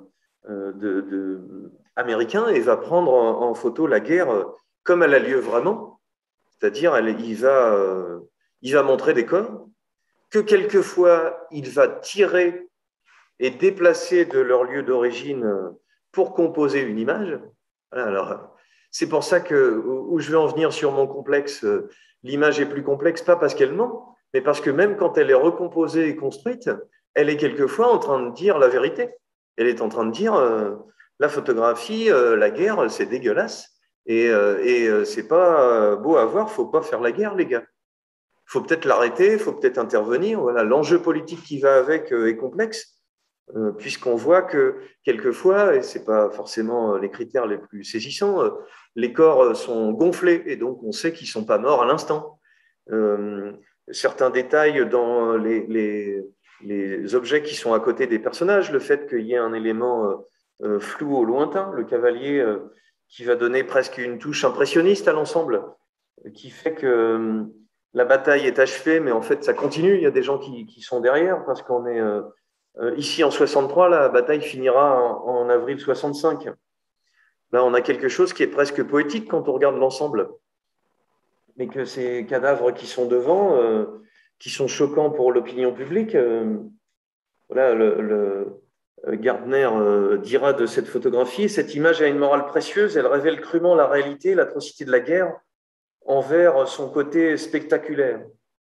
[SPEAKER 1] américains et va prendre en photo la guerre comme elle a lieu vraiment. C'est-à-dire, il va montrer des corps que quelquefois, il va tirer et déplacer de leur lieu d'origine pour composer une image. Alors, c'est pour ça que, où je veux en venir sur mon complexe, l'image est plus complexe, pas parce qu'elle ment, mais parce que même quand elle est recomposée et construite, elle est quelquefois en train de dire la vérité. Elle est en train de dire la photographie, la guerre, c'est dégueulasse. Et c'est pas beau à voir, faut pas faire la guerre, les gars. Faut peut-être l'arrêter, faut peut-être intervenir. Voilà, l'enjeu politique qui va avec est complexe, puisqu'on voit que quelquefois, et c'est pas forcément les critères les plus saisissants, les corps sont gonflés et donc on sait qu'ils sont pas morts à l'instant. Certains détails dans les objets qui sont à côté des personnages, le fait qu'il y ait un élément flou au lointain, le cavalier qui va donner presque une touche impressionniste à l'ensemble, qui fait que la bataille est achevée, mais en fait, ça continue. Il y a des gens qui sont derrière, parce qu'on est ici en 63, la bataille finira en avril 65. Là, on a quelque chose qui est presque poétique quand on regarde l'ensemble. Mais que ces cadavres qui sont devant, qui sont choquants pour l'opinion publique, voilà, Gardner dira de cette photographie, cette image a une morale précieuse, elle révèle crûment la réalité, l'atrocité de la guerre envers son côté spectaculaire.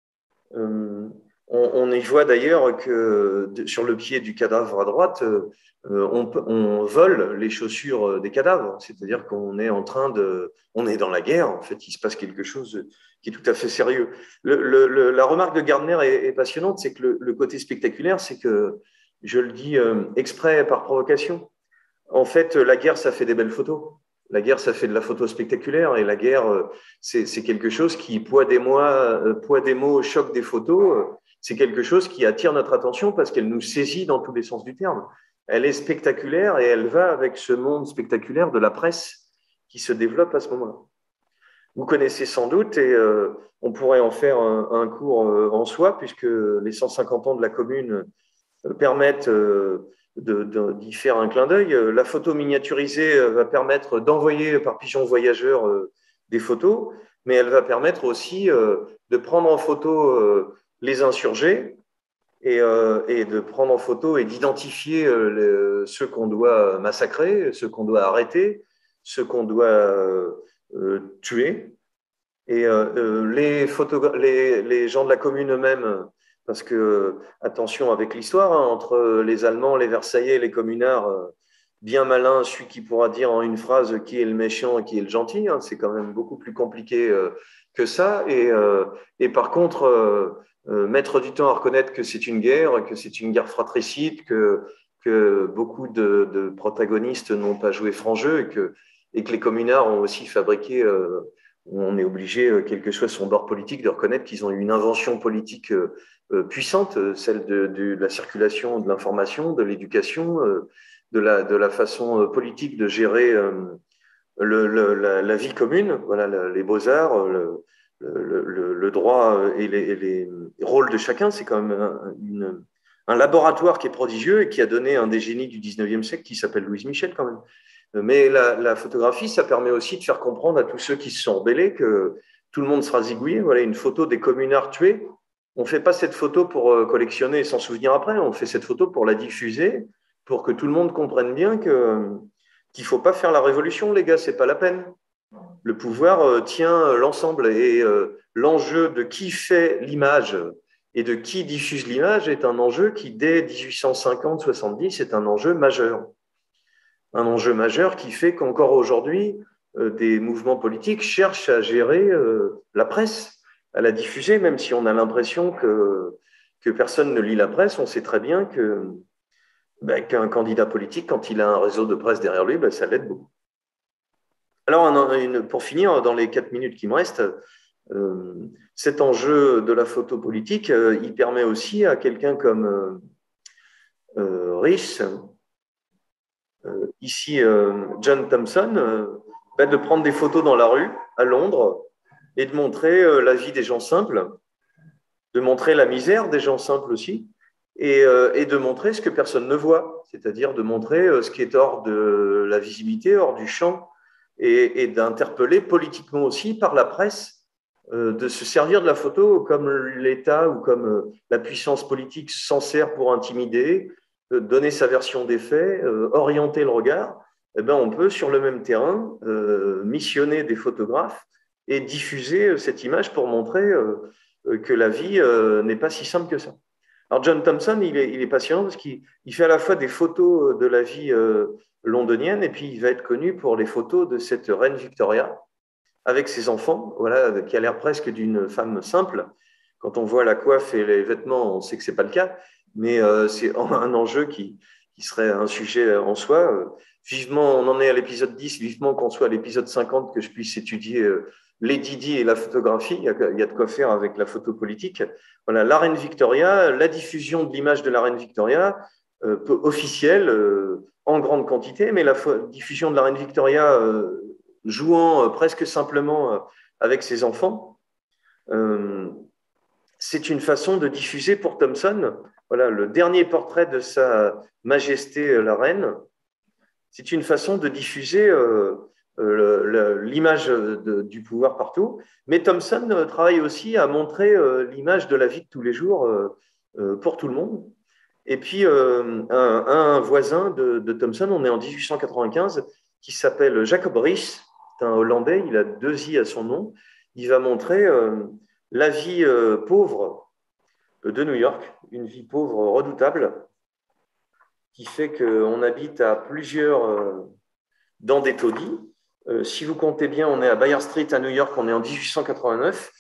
[SPEAKER 1] On y voit d'ailleurs que sur le pied du cadavre à droite, on vole les chaussures des cadavres, c'est-à-dire qu'on est on est dans la guerre, en fait, il se passe quelque chose qui est tout à fait sérieux. La remarque de Gardner est passionnante, c'est que le côté spectaculaire, c'est que, je le dis exprès par provocation, en fait, la guerre, ça fait des belles photos. La guerre, ça fait de la photo spectaculaire et la guerre, c'est quelque chose qui, poids des mots, choc des photos, c'est quelque chose qui attire notre attention parce qu'elle nous saisit dans tous les sens du terme. Elle est spectaculaire et elle va avec ce monde spectaculaire de la presse qui se développe à ce moment-là. Vous connaissez sans doute et on pourrait en faire un cours en soi puisque les 150 ans de la commune permettent d'y faire un clin d'œil. La photo miniaturisée va permettre d'envoyer par pigeon voyageur des photos, mais elle va permettre aussi de prendre en photo les insurgés et de prendre en photo et d'identifier ceux qu'on doit massacrer, ceux qu'on doit arrêter, ceux qu'on doit tués. Et les gens de la commune eux-mêmes, parce que, attention avec l'histoire, hein, entre les Allemands, les Versaillais et les communards, bien malin celui qui pourra dire en une phrase qui est le méchant et qui est le gentil, hein, c'est quand même beaucoup plus compliqué que ça. Et par contre, mettre du temps à reconnaître que c'est une guerre fratricide, que beaucoup de protagonistes n'ont pas joué franc jeu et que les communards ont aussi fabriqué on est obligé, quel que soit son bord politique, de reconnaître qu'ils ont eu une invention politique puissante, celle de la circulation de l'information, de l'éducation, de la façon politique de gérer la vie commune, voilà, les beaux-arts, le droit et les rôles de chacun. C'est quand même un laboratoire qui est prodigieux et qui a donné un des génies du 19e siècle qui s'appelle Louise Michel quand même. Mais la photographie, ça permet aussi de faire comprendre à tous ceux qui se sont rebellés que tout le monde sera zigouillé. Voilà une photo des communards tués. On ne fait pas cette photo pour collectionner et s'en souvenir après. On fait cette photo pour la diffuser, pour que tout le monde comprenne bien qu'il ne faut pas faire la révolution, les gars, ce n'est pas la peine. Le pouvoir tient l'ensemble et l'enjeu de qui fait l'image et de qui diffuse l'image est un enjeu qui, dès 1850-70, est un enjeu majeur. Un enjeu majeur qui fait qu'encore aujourd'hui, des mouvements politiques cherchent à gérer la presse, à la diffuser, même si on a l'impression que personne ne lit la presse. On sait très bien qu'un candidat politique, quand il a un réseau de presse derrière lui, ça l'aide beaucoup. Alors, pour finir, dans les 4 minutes qui me restent, cet enjeu de la photo politique, il permet aussi à quelqu'un comme Rhys, ici John Thompson, de prendre des photos dans la rue à Londres et de montrer la vie des gens simples, de montrer la misère des gens simples aussi, et de montrer ce que personne ne voit, c'est-à-dire de montrer ce qui est hors de la visibilité, hors du champ, et d'interpeller politiquement aussi par la presse, de se servir de la photo comme l'État ou comme la puissance politique s'en sert pour intimider, donner sa version des faits, orienter le regard. Eh ben, on peut, sur le même terrain, missionner des photographes et diffuser cette image pour montrer que la vie n'est pas si simple que ça. Alors, John Thompson, il est passionnant parce qu'il fait à la fois des photos de la vie londonienne et puis il va être connu pour les photos de cette reine Victoria avec ses enfants, voilà, qui a l'air presque d'une femme simple. Quand on voit la coiffe et les vêtements, on sait que ce n'est pas le cas, mais c'est un enjeu qui serait un sujet en soi. Vivement, on en est à l'épisode 10, vivement qu'on soit à l'épisode 50, que je puisse étudier les Didi et la photographie. Il y a de quoi faire avec la photo politique. Voilà, la reine Victoria, la diffusion de l'image de la reine Victoria, officielle, en grande quantité, mais la diffusion de la reine Victoria jouant presque simplement avec ses enfants, c'est une façon de diffuser pour Thompson, voilà, le dernier portrait de Sa Majesté la Reine. C'est une façon de diffuser l'image du pouvoir partout. Mais Thompson travaille aussi à montrer l'image de la vie de tous les jours pour tout le monde. Et puis, un voisin de Thompson, on est en 1895, qui s'appelle Jacob Riis, c'est un Hollandais, il a 2 I à son nom. Il va montrer la vie pauvre de New York, une vie pauvre redoutable, qui fait qu'on habite à plusieurs dans des taudis. Si vous comptez bien, on est à Bayard Street à New York, on est en 1889.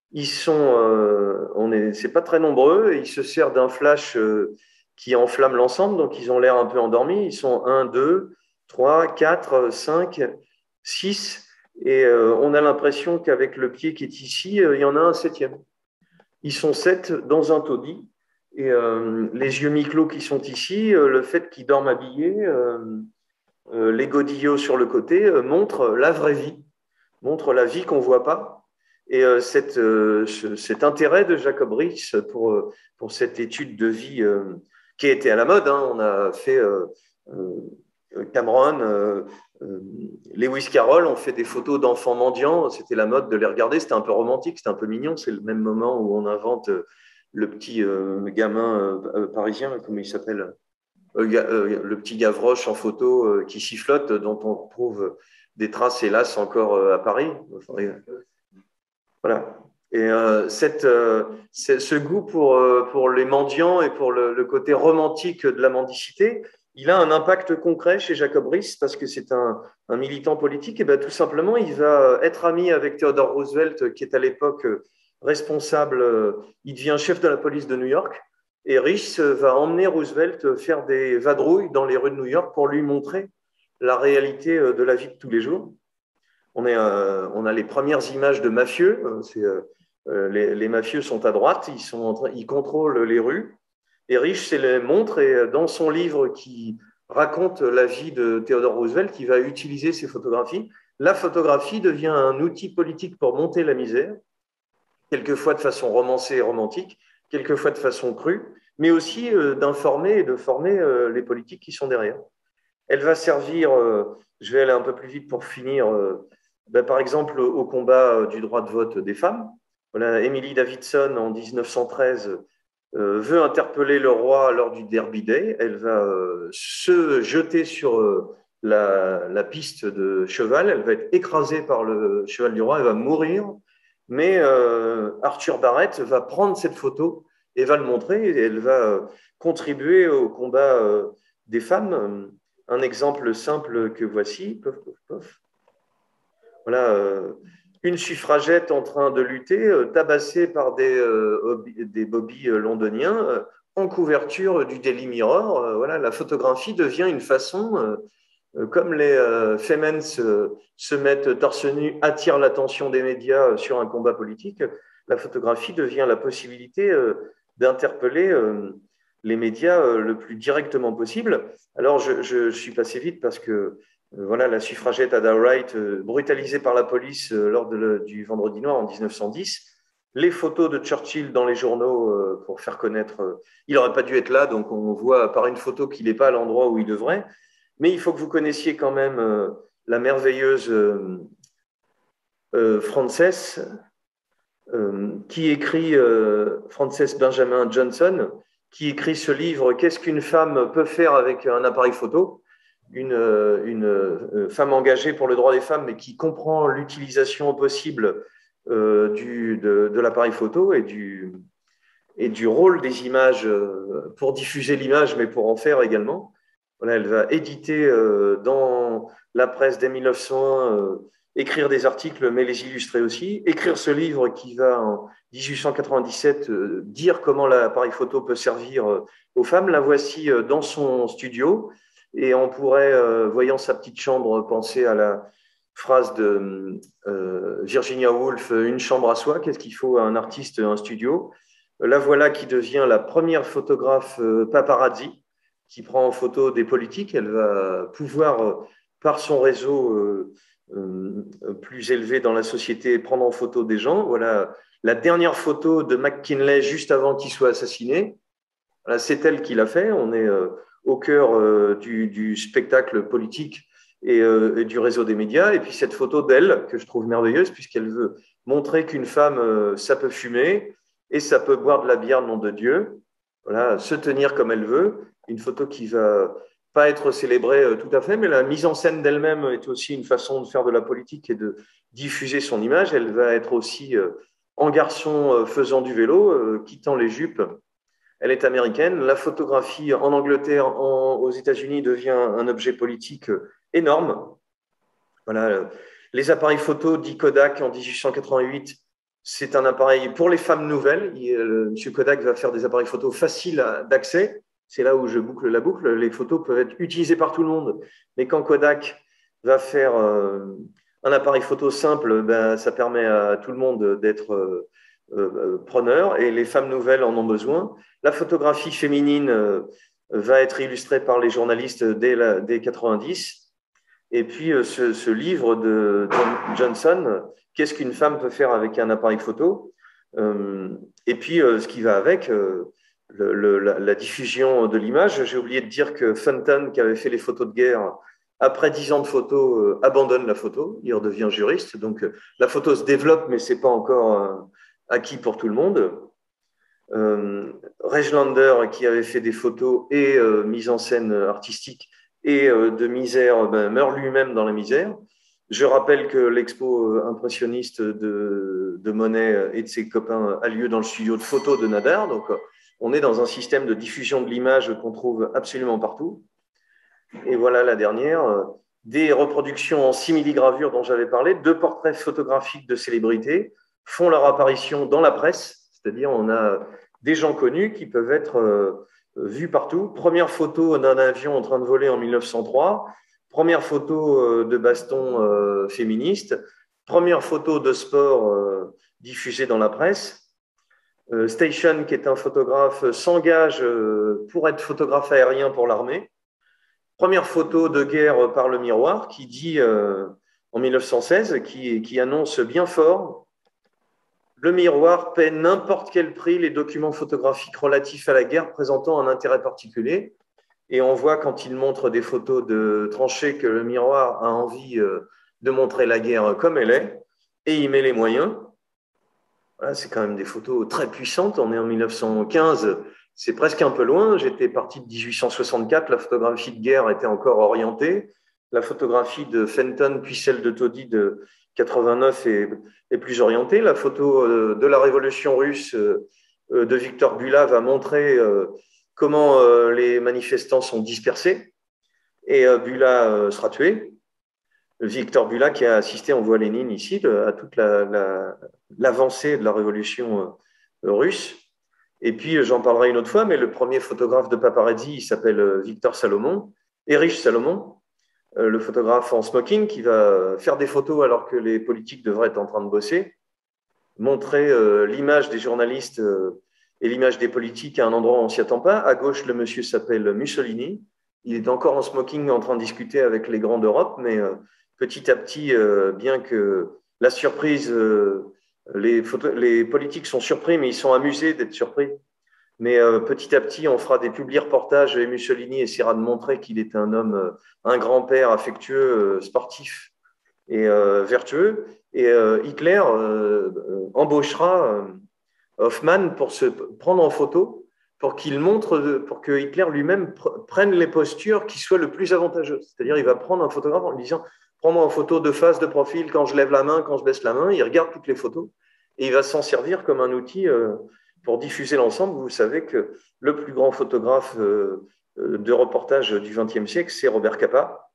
[SPEAKER 1] C'est pas très nombreux, et ils se servent d'un flash qui enflamme l'ensemble, donc ils ont l'air un peu endormis. Ils sont 1, 2, 3, 4, 5, 6, et on a l'impression qu'avec le pied qui est ici, il y en a un 7e. Ils sont 7 dans un taudis, et les yeux mi-clos qui sont ici, le fait qu'ils dorment habillés, les godillots sur le côté, montrent la vraie vie, montrent la vie qu'on ne voit pas. Et cet intérêt de Jacob Riis pour cette étude de vie qui a été à la mode, hein. On a fait Cameron, Lewis Carroll ont fait des photos d'enfants mendiants. C'était la mode de les regarder. C'était un peu romantique, c'était un peu mignon. C'est le même moment où on invente le petit gamin parisien, comment il s'appelle, le petit Gavroche en photo qui sifflote, dont on retrouve des traces, hélas, encore à Paris. Voilà. Et ce goût pour les mendiants et pour le côté romantique de la mendicité, il a un impact concret chez Jacob Riis parce que c'est un militant politique. Et ben, tout simplement, il va être ami avec Theodore Roosevelt, qui est à l'époque responsable. Il devient chef de la police de New York. Et Riis va emmener Roosevelt faire des vadrouilles dans les rues de New York pour lui montrer la réalité de la vie de tous les jours. On a les premières images de mafieux. Les mafieux sont à droite, ils contrôlent les rues. Et Rich les montre, et dans son livre qui raconte la vie de Theodore Roosevelt, il va utiliser ces photographies. La photographie devient un outil politique pour monter la misère, quelquefois de façon romancée et romantique, quelquefois de façon crue, mais aussi d'informer et de former les politiques qui sont derrière. Elle va servir, je vais aller un peu plus vite pour finir, par exemple au combat du droit de vote des femmes. Voilà, Emily Davidson, en 1913, veut interpeller le roi lors du Derby Day. Elle va se jeter sur la piste de cheval. Elle va être écrasée par le cheval du roi. Elle va mourir. Mais Arthur Barrett va prendre cette photo et va le montrer. Et elle va contribuer au combat des femmes. Un exemple simple que voici. Pof, pof, pof. Voilà, une suffragette en train de lutter, tabassée par des bobbies londoniens, en couverture du Daily Mirror. Voilà, la photographie devient une façon, comme les Femens se mettent torse nu, attirent l'attention des médias sur un combat politique, la photographie devient la possibilité d'interpeller les médias le plus directement possible. Alors, je suis passé vite parce que voilà, la suffragette Ada Wright, brutalisée par la police lors du Vendredi Noir en 1910. Les photos de Churchill dans les journaux pour faire connaître. Il n'aurait pas dû être là, donc on voit par une photo qu'il n'est pas à l'endroit où il devrait. Mais il faut que vous connaissiez quand même la merveilleuse Frances, qui écrit, Frances Benjamin Johnson, qui écrit ce livre « Qu'est-ce qu'une femme peut faire avec un appareil photo ?» Une femme engagée pour le droit des femmes, mais qui comprend l'utilisation possible de l'appareil photo et du rôle des images pour diffuser l'image, mais pour en faire également. Voilà, elle va éditer dans la presse dès 1901, écrire des articles, mais les illustrer aussi, écrire ce livre qui va en 1897 dire comment l'appareil photo peut servir aux femmes. La voici dans son studio. Et on pourrait, voyant sa petite chambre, penser à la phrase de Virginia Woolf, une chambre à soi, qu'est-ce qu'il faut à un artiste, un studio? La voilà qui devient la première photographe paparazzi, qui prend en photo des politiques. Elle va pouvoir, par son réseau plus élevé dans la société, prendre en photo des gens. Voilà la dernière photo de McKinley juste avant qu'il soit assassiné. Voilà, c'est elle qui l'a fait. On est au cœur du spectacle politique et du réseau des médias. Et puis cette photo d'elle, que je trouve merveilleuse, puisqu'elle veut montrer qu'une femme, ça peut fumer et ça peut boire de la bière, nom de Dieu. Voilà, se tenir comme elle veut. Une photo qui va pas être célébrée tout à fait, mais la mise en scène d'elle-même est aussi une façon de faire de la politique et de diffuser son image. Elle va être aussi en garçon faisant du vélo, quittant les jupes. Elle est américaine. La photographie en Angleterre, aux États-Unis, devient un objet politique énorme. Voilà. Les appareils photo dits Kodak en 1888, c'est un appareil pour les femmes nouvelles. M. Kodak va faire des appareils photo faciles d'accès. C'est là où je boucle la boucle. Les photos peuvent être utilisées par tout le monde. Mais quand Kodak va faire un appareil photo simple, ça permet à tout le monde d'être preneur et les femmes nouvelles en ont besoin. La photographie féminine va être illustrée par les journalistes dès 90. Et puis ce livre de Johnson, qu'est-ce qu'une femme peut faire avec un appareil photo? Et puis ce qui va avec, la diffusion de l'image. J'ai oublié de dire que Fenton, qui avait fait les photos de guerre, après 10 ans de photo, abandonne la photo. Il redevient juriste. Donc la photo se développe, mais ce n'est pas encore acquis pour tout le monde. Regelander, qui avait fait des photos et mise en scène artistique et de misère, meurt lui-même dans la misère. Je rappelle que l'expo impressionniste de Monet et de ses copains a lieu dans le studio de photo de Nadar. Donc, on est dans un système de diffusion de l'image qu'on trouve absolument partout. Et voilà la dernière, des reproductions en simili-gravure dont j'avais parlé, 2 portraits photographiques de célébrités font leur apparition dans la presse, c'est-à-dire on a des gens connus qui peuvent être vus partout. Première photo d'un avion en train de voler en 1903, première photo de baston féministe, première photo de sport diffusée dans la presse. Station, qui est un photographe, s'engage pour être photographe aérien pour l'armée. Première photo de guerre par le miroir qui dit en 1916, qui annonce bien fort: le miroir paie n'importe quel prix les documents photographiques relatifs à la guerre présentant un intérêt particulier. Et on voit quand il montre des photos de tranchées que le miroir a envie de montrer la guerre comme elle est, et il met les moyens. Voilà, c'est quand même des photos très puissantes. On est en 1915, c'est presque un peu loin. J'étais parti de 1864, la photographie de guerre était encore orientée. La photographie de Fenton puis celle de Toddy de 89 est plus orientée. La photo de la révolution russe de Victor Bulat va montrer comment les manifestants sont dispersés. Et Bulat sera tué. Victor Bulat qui a assisté, on voit Lénine ici, à toute l'avancée de la révolution russe. Et puis, j'en parlerai une autre fois, mais le premier photographe de paparazzi, il s'appelle Victor Salomon, Erich Salomon, le photographe en smoking qui va faire des photos alors que les politiques devraient être en train de bosser, montrer l'image des journalistes et l'image des politiques à un endroit où on ne s'y attend pas. À gauche, le monsieur s'appelle Mussolini. Il est encore en smoking en train de discuter avec les grands d'Europe, mais petit à petit, bien que la surprise, les politiques sont surpris, mais ils sont amusés d'être surpris. Mais petit à petit, on fera des publi-reportages et Mussolini essaiera de montrer qu'il est un homme, un grand-père affectueux, sportif et vertueux. Et Hitler embauchera Hoffman pour se prendre en photo, pour qu'il montre, pour que Hitler lui-même prenne les postures qui soient le plus avantageuses. C'est-à-dire, il va prendre un photographe en lui disant: prends-moi en photo de face, de profil, quand je lève la main, quand je baisse la main. Il regarde toutes les photos et il va s'en servir comme un outil pour diffuser l'ensemble. Vous savez que le plus grand photographe de reportage du XXe siècle, c'est Robert Capa.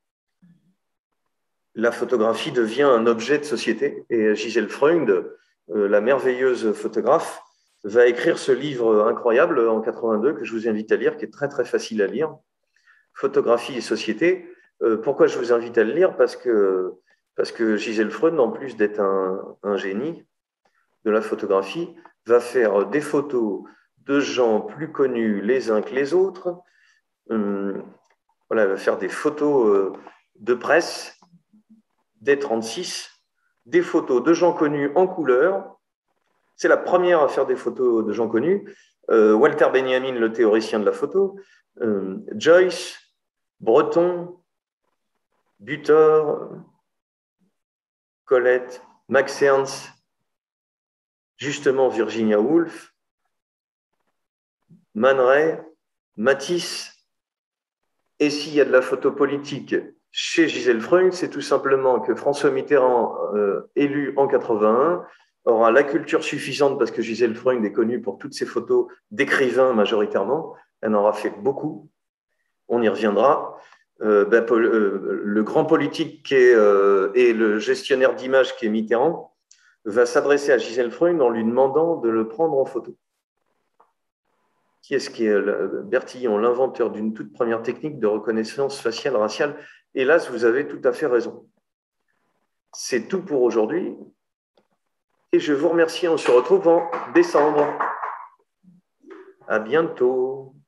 [SPEAKER 1] La photographie devient un objet de société et Gisèle Freund, la merveilleuse photographe, va écrire ce livre incroyable en 82 que je vous invite à lire, qui est très très facile à lire, Photographie et société. Pourquoi je vous invite à le lire? Parce que Gisèle Freund, en plus d'être un génie de la photographie, va faire des photos de gens plus connus les uns que les autres. Voilà, elle va faire des photos de presse, des 36, des photos de gens connus en couleur. C'est la première à faire des photos de gens connus. Walter Benjamin, le théoricien de la photo, Joyce, Breton, Butor, Colette, Max Ernst, justement Virginia Woolf, Man Ray, Matisse. Et s'il y a de la photo politique chez Gisèle Freund, c'est tout simplement que François Mitterrand, élu en 81, aura la culture suffisante, parce que Gisèle Freund est connue pour toutes ses photos d'écrivains majoritairement. Elle en aura fait beaucoup. On y reviendra. Le grand politique qui est, et le gestionnaire d'image qui est Mitterrand va s'adresser à Gisèle Freund en lui demandant de le prendre en photo. Qui est-ce qui est Bertillon, l'inventeur d'une toute première technique de reconnaissance faciale raciale? Hélas, vous avez tout à fait raison. C'est tout pour aujourd'hui. Et je vous remercie. On se retrouve en décembre. À bientôt.